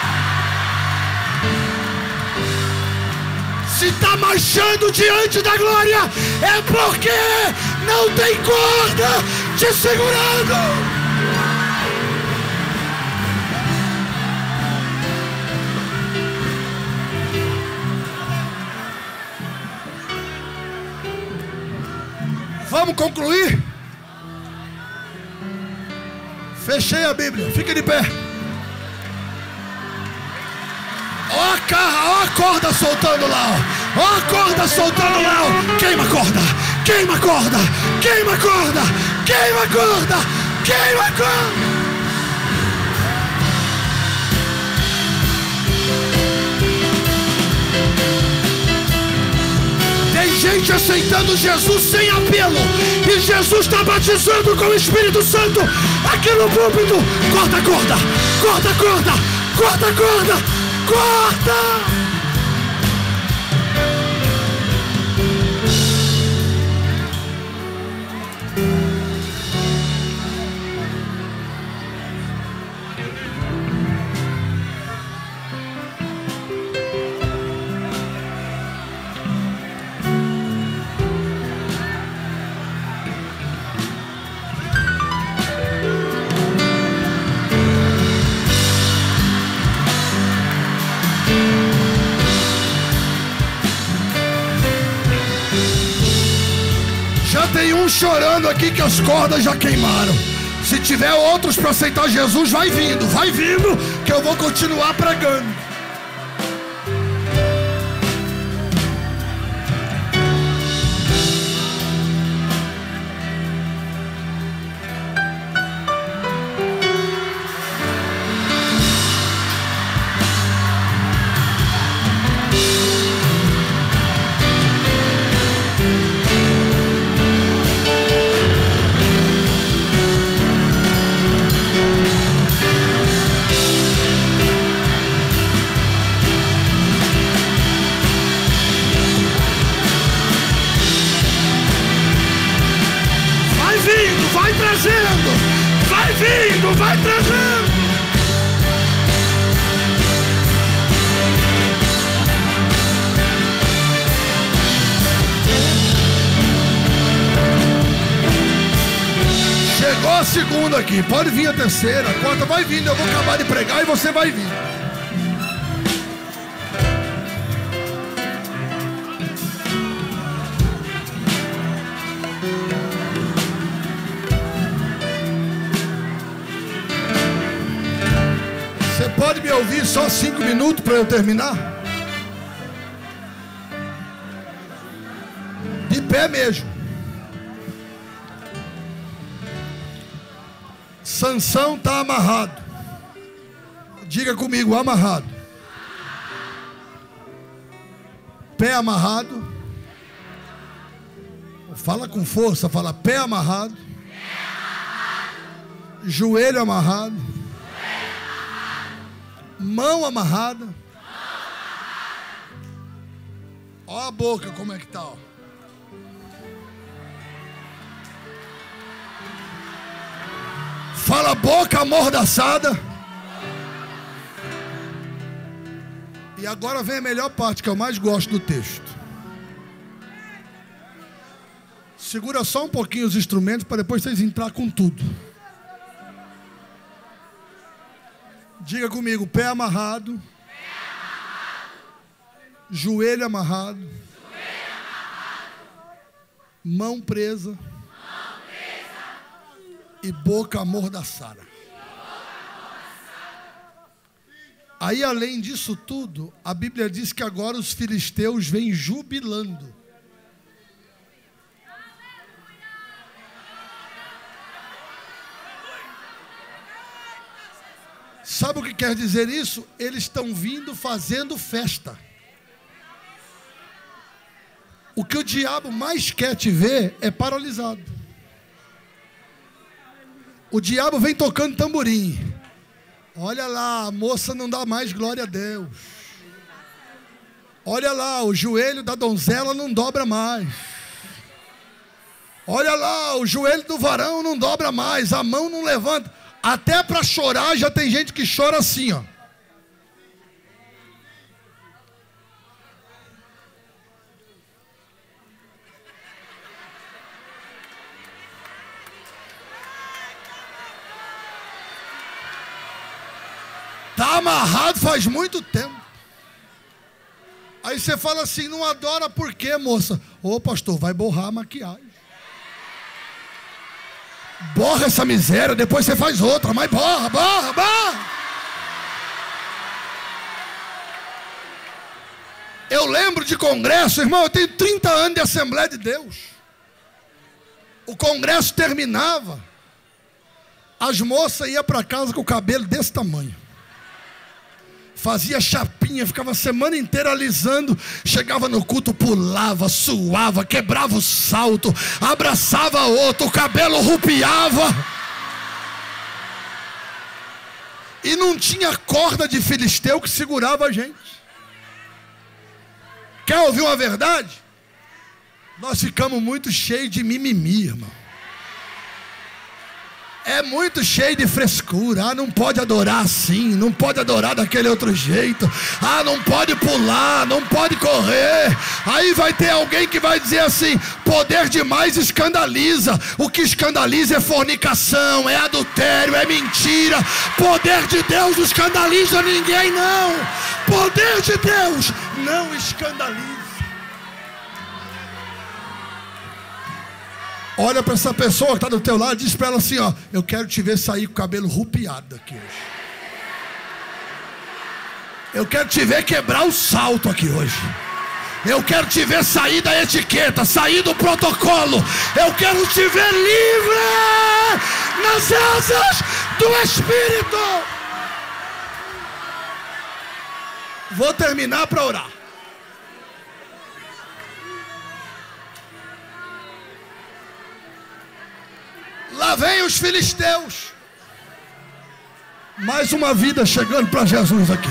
Se está marchando diante da glória, é porque não tem corda te segurando. Vamos concluir? Fechei a Bíblia, fica de pé. Ó a corda soltando lá, ó a corda soltando lá. Queima a corda, queima a corda, queima a corda, queima a corda, queima a corda. Tem gente aceitando Jesus sem apelo, e Jesus está batizando com o Espírito Santo aqui no púlpito. Corta a corda, corta a corda, corta a corda, corta! Tem um chorando aqui que as cordas já queimaram. Se tiver outros para aceitar Jesus, vai vindo, que eu vou continuar pregando. Vai trazendo. Chegou a segunda aqui, pode vir a terceira, a quarta, vai vindo. Eu vou acabar de pregar e você vai vir. Pode me ouvir só 5 minutos para eu terminar? De pé mesmo. Sansão está amarrado. Diga comigo, amarrado. Pé amarrado. Fala com força, fala pé amarrado. Joelho amarrado. Mão amarrada. Ó a boca como é que tá, ó. Fala boca amordaçada. E agora vem a melhor parte que eu mais gosto do texto. Segura só um pouquinho os instrumentos para depois vocês entrar com tudo. Diga comigo, pé amarrado, joelho amarrado, mão presa e boca amordaçada. Aí, além disso tudo, a Bíblia diz que agora os filisteus vêm jubilando. Sabe o que quer dizer isso? Eles estão vindo fazendo festa. O que o diabo mais quer te ver é paralisado. O diabo vem tocando tamborim. Olha lá, a moça não dá mais glória a Deus. Olha lá, o joelho da donzela não dobra mais. Olha lá, o joelho do varão não dobra mais, a mão não levanta. Até para chorar já tem gente que chora assim, ó. Está amarrado faz muito tempo. Aí você fala assim, não adora por quê, moça? Ô pastor, vai borrar a maquiagem. Borra essa miséria, depois você faz outra, mas borra. Eu lembro de congresso, irmão, eu tenho 30 anos de Assembleia de Deus. O congresso terminava, as moças iam para casa com o cabelo desse tamanho. Fazia chapinha, ficava a semana inteira alisando. Chegava no culto, pulava, suava, quebrava o salto, abraçava outro, o cabelo rupiava. E não tinha corda de filisteu que segurava a gente. Quer ouvir uma verdade? Nós ficamos muito cheios de mimimi, irmão. É muito cheio de frescura. Ah, não pode adorar assim, não pode adorar daquele outro jeito. Ah, não pode pular, não pode correr. Aí vai ter alguém que vai dizer assim: poder demais escandaliza. O que escandaliza é fornicação, é adultério, é mentira. Poder de Deus não escandaliza ninguém, não. Poder de Deus não escandaliza. Olha para essa pessoa que está do teu lado e diz para ela assim, ó: eu quero te ver sair com o cabelo rupiado aqui hoje. Eu quero te ver quebrar o salto aqui hoje. Eu quero te ver sair da etiqueta, sair do protocolo. Eu quero te ver livre nas asas do Espírito. Vou terminar para orar. Lá vem os filisteus. Mais uma vida chegando para Jesus aqui.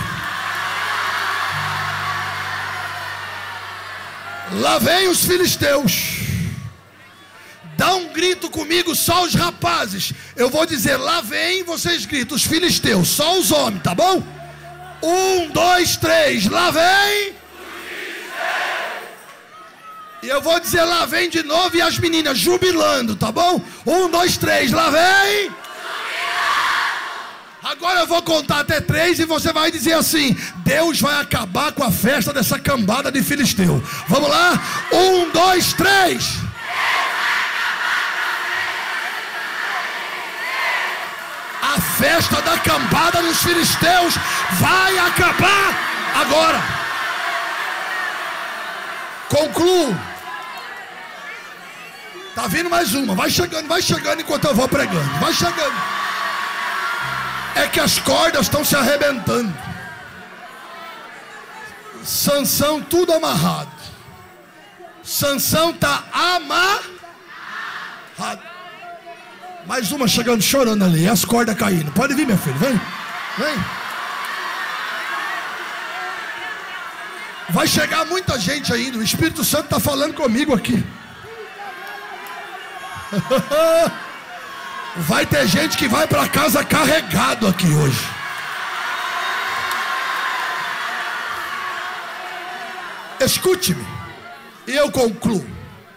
Lá vem os filisteus. Dá um grito comigo, só os rapazes. Eu vou dizer, lá vem, vocês gritam, os filisteus, só os homens, tá bom? 1, 2, 3, lá vem. E eu vou dizer, lá vem de novo, e as meninas jubilando, tá bom? 1, 2, 3, lá vem. Agora eu vou contar até 3 e você vai dizer assim: Deus vai acabar com a festa dessa cambada de filisteu. Vamos lá? 1, 2, 3. A festa da cambada dos filisteus vai acabar agora. Concluo. Tá vindo mais uma. Vai chegando enquanto eu vou pregando. Vai chegando. É que as cordas estão se arrebentando. Sansão tudo amarrado. Sansão está amarrado. Mais uma chegando chorando ali. E as cordas caindo. Pode vir, meu filho. Vem. Vem. Vai chegar muita gente ainda. O Espírito Santo está falando comigo aqui. Vai ter gente que vai para casa carregado aqui hoje. Escute-me e eu concluo.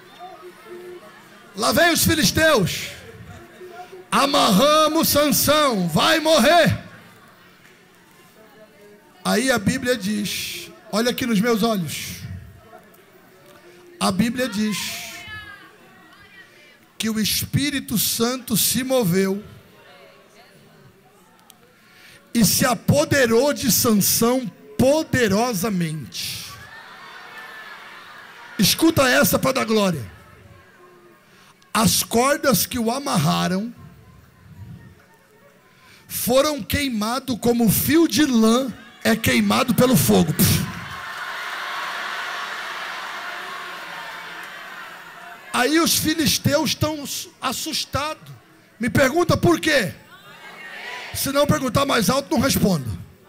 Lá vem os filisteus. Amarramos Sansão, vai morrer. Aí a Bíblia diz, olha aqui nos meus olhos. A Bíblia diz que o Espírito Santo se moveu e se apoderou de Sansão poderosamente. Escuta essa para dar glória. As cordas que o amarraram foram queimadas como fio de lã é queimado pelo fogo. Aí os filisteus estão assustados. Me pergunta por quê? Se não perguntar mais alto, não respondo.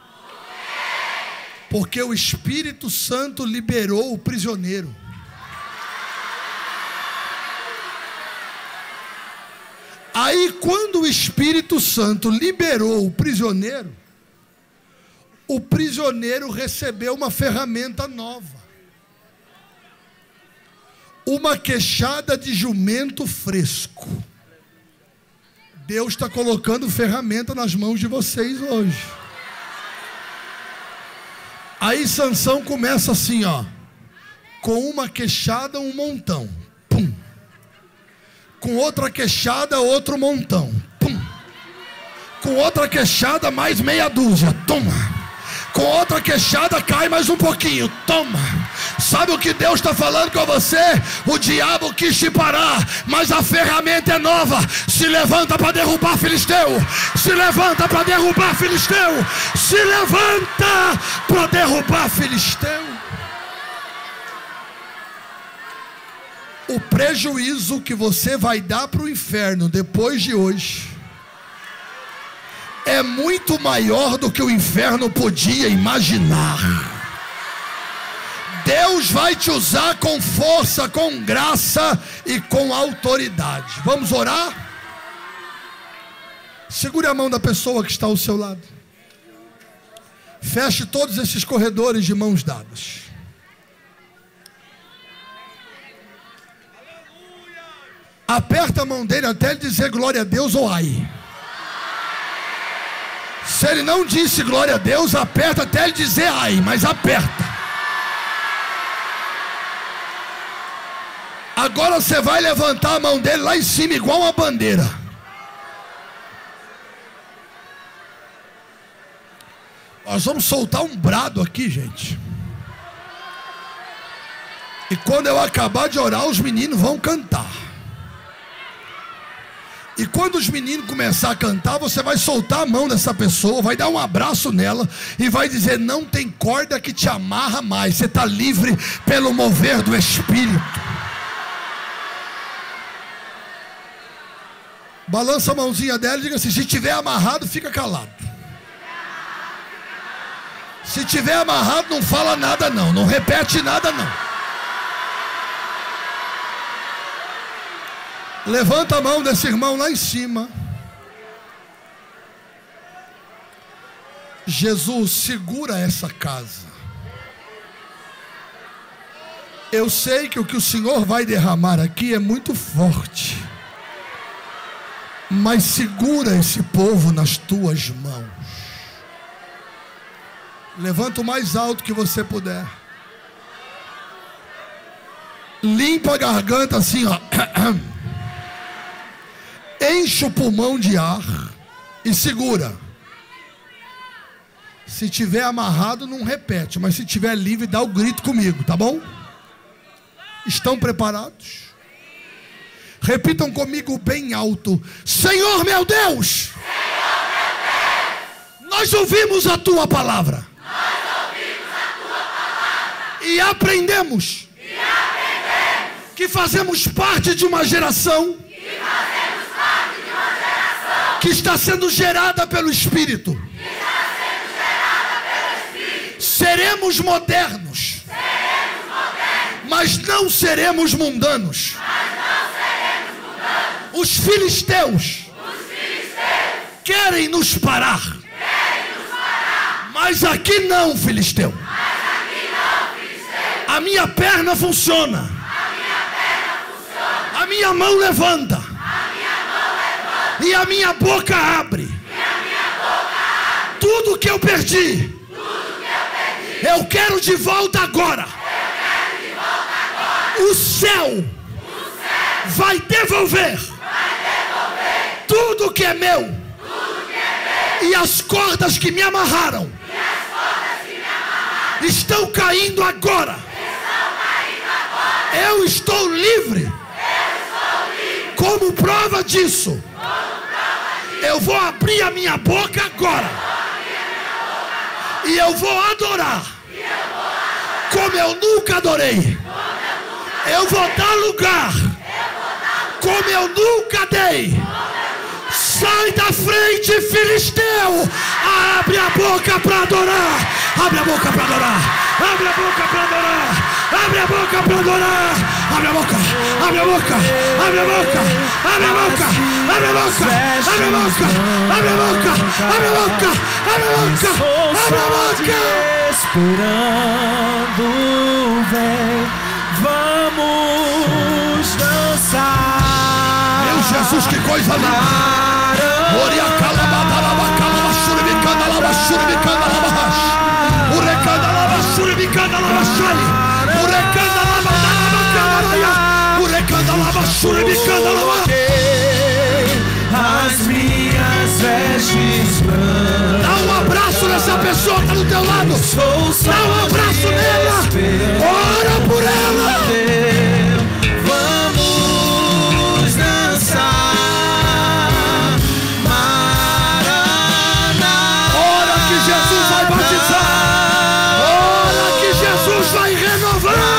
Porque o Espírito Santo liberou o prisioneiro. Aí, quando o Espírito Santo liberou o prisioneiro recebeu uma ferramenta nova. Uma queixada de jumento fresco. Deus está colocando ferramenta nas mãos de vocês hoje. Aí Sansão começa assim, ó. Com uma queixada, um montão. Pum. Com outra queixada, outro montão. Pum. Com outra queixada, mais meia dúzia. Toma. Com outra queixada, cai mais um pouquinho. Toma. Sabe o que Deus está falando com você? O diabo quis te parar, mas a ferramenta é nova. Se levanta para derrubar filisteu. Se levanta para derrubar filisteu. Se levanta para derrubar filisteu. O prejuízo que você vai dar para o inferno depois de hoje é muito maior do que o inferno podia imaginar. Deus vai te usar com força, com graça e com autoridade. Vamos orar? Segure a mão da pessoa que está ao seu lado. Feche todos esses corredores de mãos dadas. Aperta a mão dele até ele dizer glória a Deus ou ai. Se ele não disse glória a Deus, aperta até ele dizer ai, mas aperta. Agora você vai levantar a mão dele lá em cima igual uma bandeira. Nós vamos soltar um brado aqui, gente. E quando eu acabar de orar, os meninos vão cantar. E quando os meninos começar a cantar, você vai soltar a mão dessa pessoa, vai dar um abraço nela e vai dizer: não tem corda que te amarra mais, você está livre pelo mover do Espírito. Balança a mãozinha dela e diga assim: se tiver amarrado, fica calado. Se tiver amarrado, não fala nada não, não repete nada não. Levanta a mão desse irmão lá em cima. Jesus, segura essa casa. Eu sei que o que o Senhor vai derramar aqui é muito forte, mas segura esse povo nas tuas mãos. Levanta o mais alto que você puder. Limpa a garganta assim, ó. Enche o pulmão de ar e segura. Se tiver amarrado, não repete, mas se tiver livre, dá o grito comigo, tá bom? Estão preparados? Repitam comigo bem alto: Senhor meu Deus, nós ouvimos a tua palavra, e aprendemos que fazemos parte de uma geração que está sendo gerada pelo Espírito. Seremos modernos, mas não seremos mundanos. Os filisteus querem nos parar, mas aqui não, filisteu. A minha perna funciona, a minha mão levanta, e a minha boca abre. Tudo que eu perdi, eu quero de volta agora. O céu vai devolver tudo que é meu. E as cordas que me amarraram estão caindo agora. Eu estou livre. Como prova disso, eu vou abrir a minha boca agora. E eu vou adorar como eu nunca adorei. Eu vou dar lugar como eu nunca dei. Sai da frente, filisteu. Abre a boca para adorar. Abre a boca para adorar. Abre a boca para adorar. Abre a boca para adorar. Abre a boca. Abre a boca. Abre a boca. Abre a boca. abre a boca, abre a boca, abre a boca, abre a boca, abre a boca, abre a boca. Esperando, vem, vamos dançar. Meu Jesus, que coisa linda. Oria calabada, calaba, suribicana, lava, suribicana, lava, urecana, lava, suribicana, lava, chale, urecana, lava, caraia, urecana, lava, suribicana, lava. As minhas vestes brancas. Dá um abraço nessa pessoa que está do teu lado. Dá um abraço nela. Ora por ela. Vamos dançar. Maraná. Ora que Jesus vai batizar. Ora que Jesus vai renovar.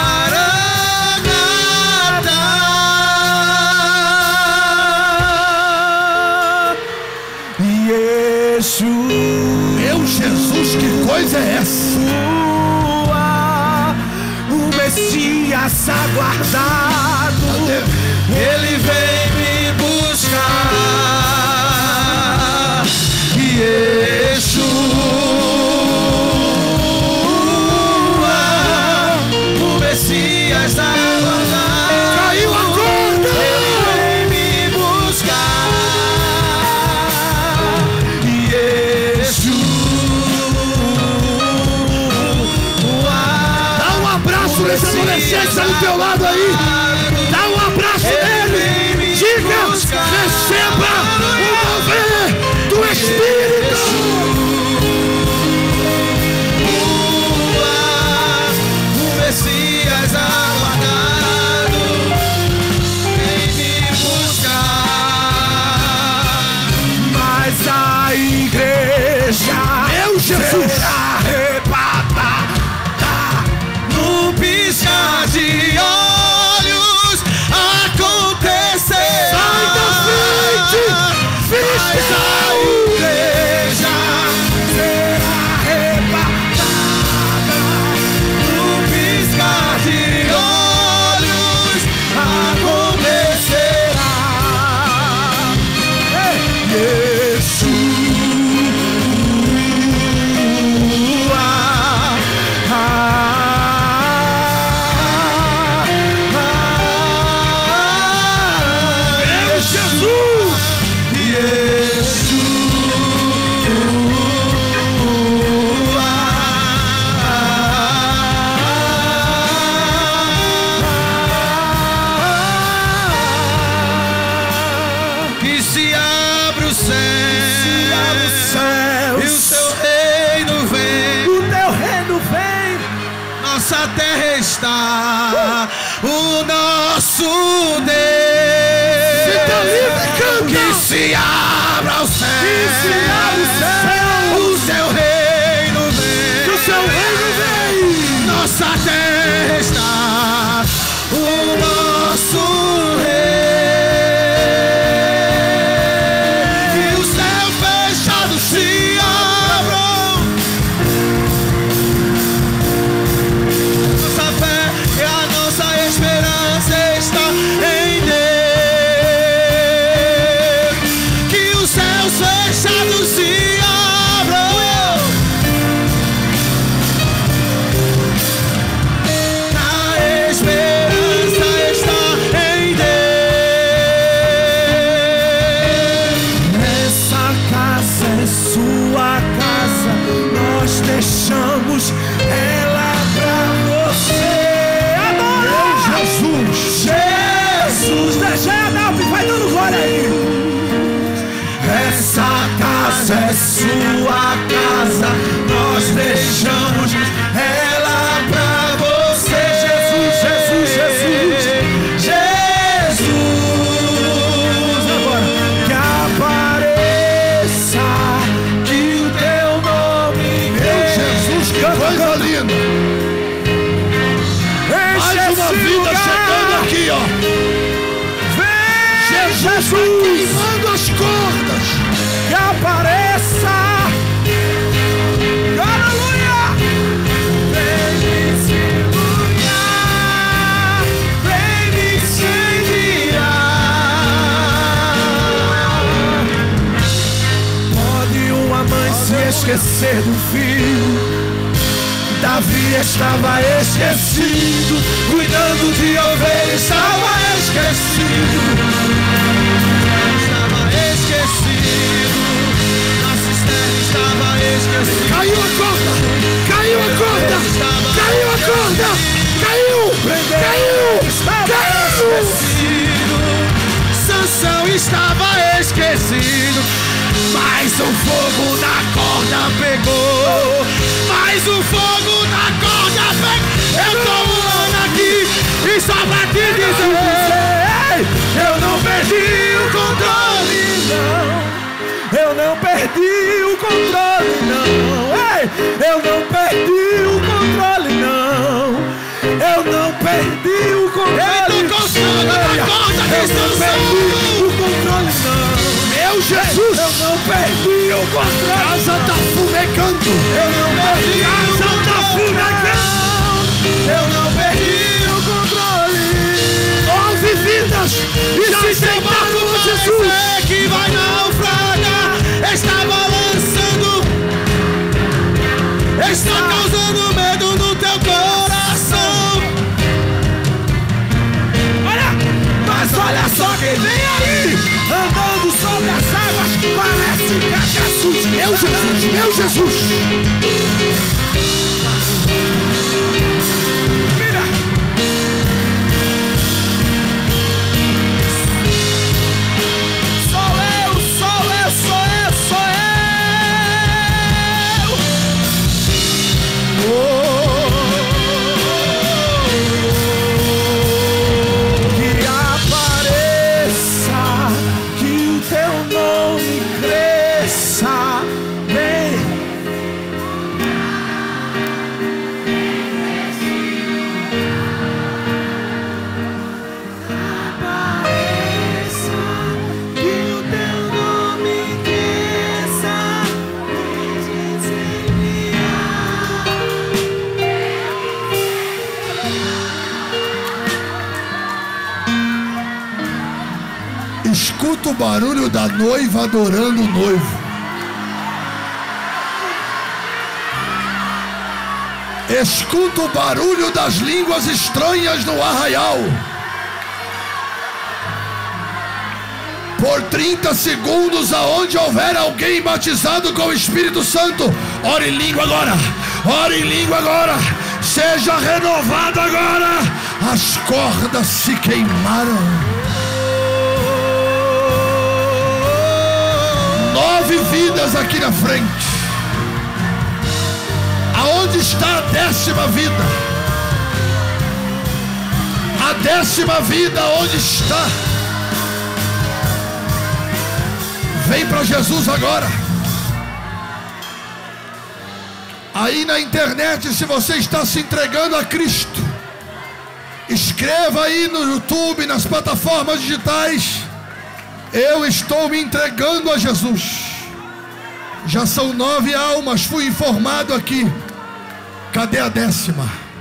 Meu Jesus, que coisa é essa? O Messias aguardado, ele vem me buscar. Yeshua, o Messias aguardado, Caiu a corda. ele vem me buscar. Esse adolescente está do teu lado aí. Dá um abraço nele. Diga, receba o mover do Espírito. O Messias aguardado vem me buscar. Mas a igreja, Meu Jesus, será arrebatada num piscar de olhos. Acontecerá. sai da frente. Mas a igreja será arrebatada num piscar de olhos. Acontecerá. Que se abra o céu, e o seu reino vem. O teu reino vem. Nossa terra está o nosso Deus. Fica livre, canta. Que se abra o céu, o seu reino vem. Que o seu reino vem. Nossa terra está o nosso rei. E o céu fechado se abram. Nossa fé e a nossa esperança está em Deus. Que os céus fechados se abram. A esperança está em Deus. Essa casa é sua casa, nós deixamos ela pra você. Agora, Jesus, Jesus, deixa a Dalpi, vai dando glória aí. Essa casa é sua casa, nós deixamos ela pra você. Jesus, Jesus, Jesus, Jesus. Agora que apareça, que o teu nome meu Jesus, que coisa linda. Mais uma vida chegando aqui, ó. Jesus vai queimando as cordas. Que apareça. Aleluia. Vem me segurar, vem me incendiar. esquecer do filho. Davi estava esquecido, cuidando de ovelhas, estava esquecido. Estava esquecido, na cisterna estava esquecido. Caiu a corda, caiu a corda, caiu a corda, caiu, esquecido. Sansão estava esquecido, mas o fogo da corda pegou. Mas o fogo da corda pegou. Eu tô voando aqui e só pra te dizer, eu não perdi o controle, não. Eu não perdi o controle, não. Eu não perdi o controle, não. Eu não perdi o controle. Eu tô gostando da corda de Sansão. Eu não perdi o controle, não. Meu Jesus, eu não perdi o controle. Casa tá fumegando. Eu não perdi o Casa tá fumegando. Eu não perdi o controle. 9 vidas. E se seu barco parecer que vai naufragar, está balançando, está causando medo no teu coração. Olha, mas olha só quem vem aí, andando sobre as águas, parece cacassus. Meu Jesus, meu Jesus. Mira. Sou eu. Que apareça, que o teu nome cresça bem. Apareça, que o teu nome cresça bem. Escuta o barulho da noiva adorando o noivo. Escuta o barulho das línguas estranhas no arraial. Por 30 segundos, aonde houver alguém batizado com o Espírito Santo, ore em língua agora. Ore em língua agora. Seja renovado agora. As cordas se queimaram. 9 vidas aqui na frente. Aonde está a 10ª vida? A 10ª vida onde está? Vem para Jesus agora. Aí na internet, se você está se entregando a Cristo, escreva aí no YouTube, nas plataformas digitais: eu estou me entregando a Jesus. Já são 9 almas, fui informado aqui. Cadê a 10ª?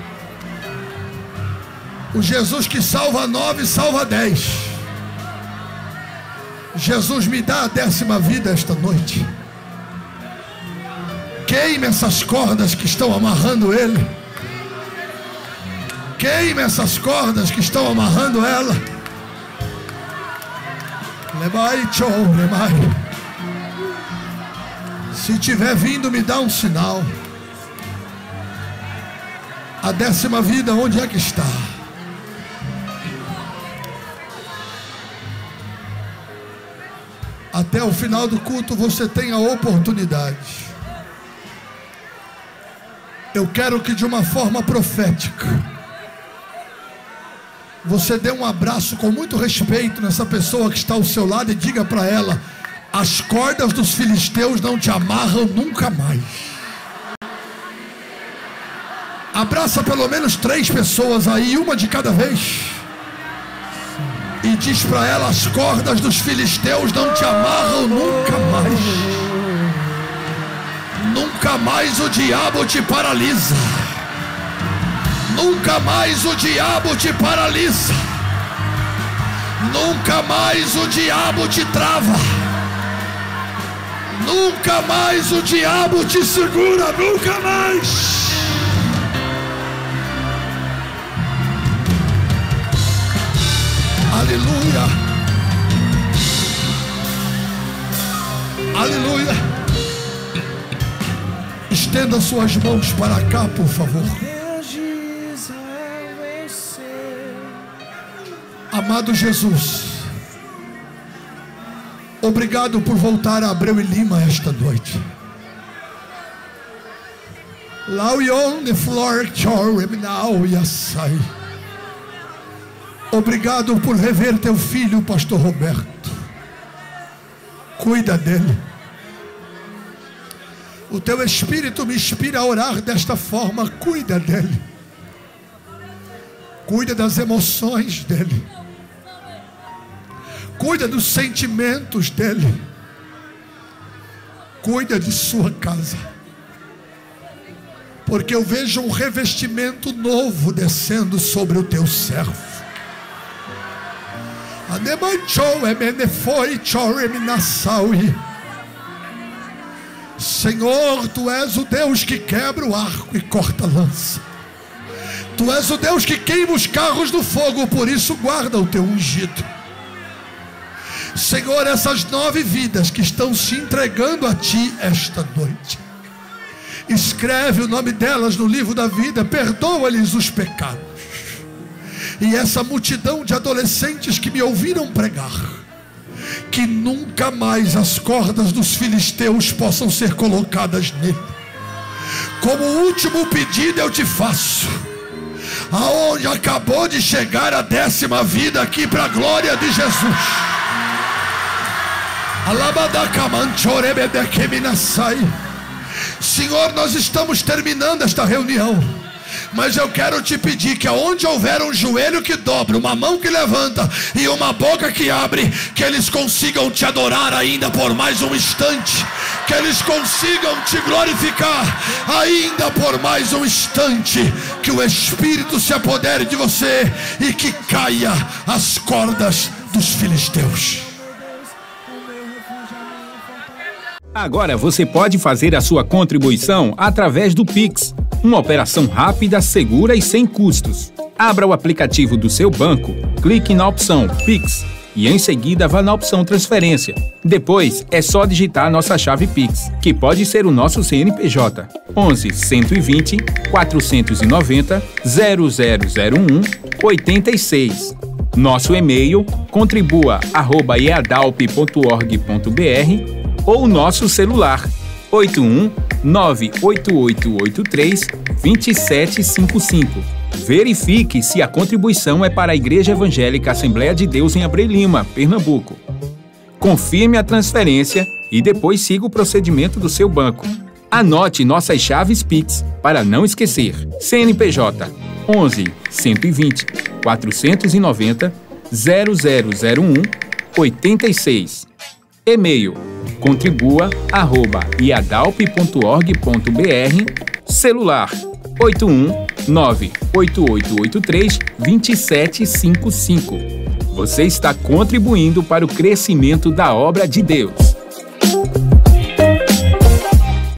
O Jesus que salva 9, salva 10. Jesus, me dá a 10ª vida esta noite. Queime essas cordas que estão amarrando ele. Queime essas cordas que estão amarrando ela. Lemai, tchau, lemai. Se tiver vindo, me dá um sinal. A 10ª vida, onde é que está? Até o final do culto você tem a oportunidade. Eu quero que de uma forma profética você dê um abraço com muito respeito nessa pessoa que está ao seu lado e diga para ela: as cordas dos filisteus não te amarram nunca mais. Abraça pelo menos 3 pessoas aí, uma de cada vez, e diz para ela: as cordas dos filisteus não te amarram nunca mais. Nunca mais o diabo te paralisa. Nunca mais o diabo te paralisa. Nunca mais o diabo te trava. Nunca mais o diabo te segura, nunca mais. Aleluia. Aleluia. Estenda suas mãos para cá, por favor. Amado Jesus, obrigado por voltar a Abreu e Lima esta noite. Obrigado por rever teu filho, pastor Roberto. Cuida dele. O teu Espírito me inspira a orar desta forma. Cuida dele. Cuida das emoções dele. Cuida dos sentimentos dele. Cuida de sua casa. Porque eu vejo um revestimento novo descendo sobre o teu servo. Senhor, tu és o Deus que quebra o arco e corta a lança. Tu és o Deus que queima os carros do fogo, por isso guarda o teu ungido. Senhor, essas 9 vidas que estão se entregando a ti esta noite, escreve o nome delas no livro da vida, perdoa-lhes os pecados. E essa multidão de adolescentes que me ouviram pregar, que nunca mais as cordas dos filisteus possam ser colocadas nele. Como último pedido eu te faço, aonde acabou de chegar a 10ª vida aqui para a glória de Jesus. Senhor, nós estamos terminando esta reunião, mas eu quero te pedir que aonde houver um joelho que dobra, uma mão que levanta e uma boca que abre, que eles consigam te adorar ainda por mais um instante, que eles consigam te glorificar ainda por mais um instante, que o Espírito se apodere de você e que caia as cordas dos filisteus. Agora você pode fazer a sua contribuição através do Pix, uma operação rápida, segura e sem custos. Abra o aplicativo do seu banco, clique na opção Pix e em seguida vá na opção Transferência. Depois é só digitar nossa chave Pix, que pode ser o nosso CNPJ 11 120 490 0001 86. Nosso e-mail contribua@eadalp.org.br ou nosso celular 81 98883 2755. Verifique se a contribuição é para a Igreja Evangélica Assembleia de Deus em Abreu e Lima, Pernambuco. Confirme a transferência e depois siga o procedimento do seu banco. Anote nossas chaves Pix para não esquecer. CNPJ 11 120 490 0001 86. E-mail contribua@iadalp.org.br. Celular 81 98883 2755. Você está contribuindo para o crescimento da obra de Deus.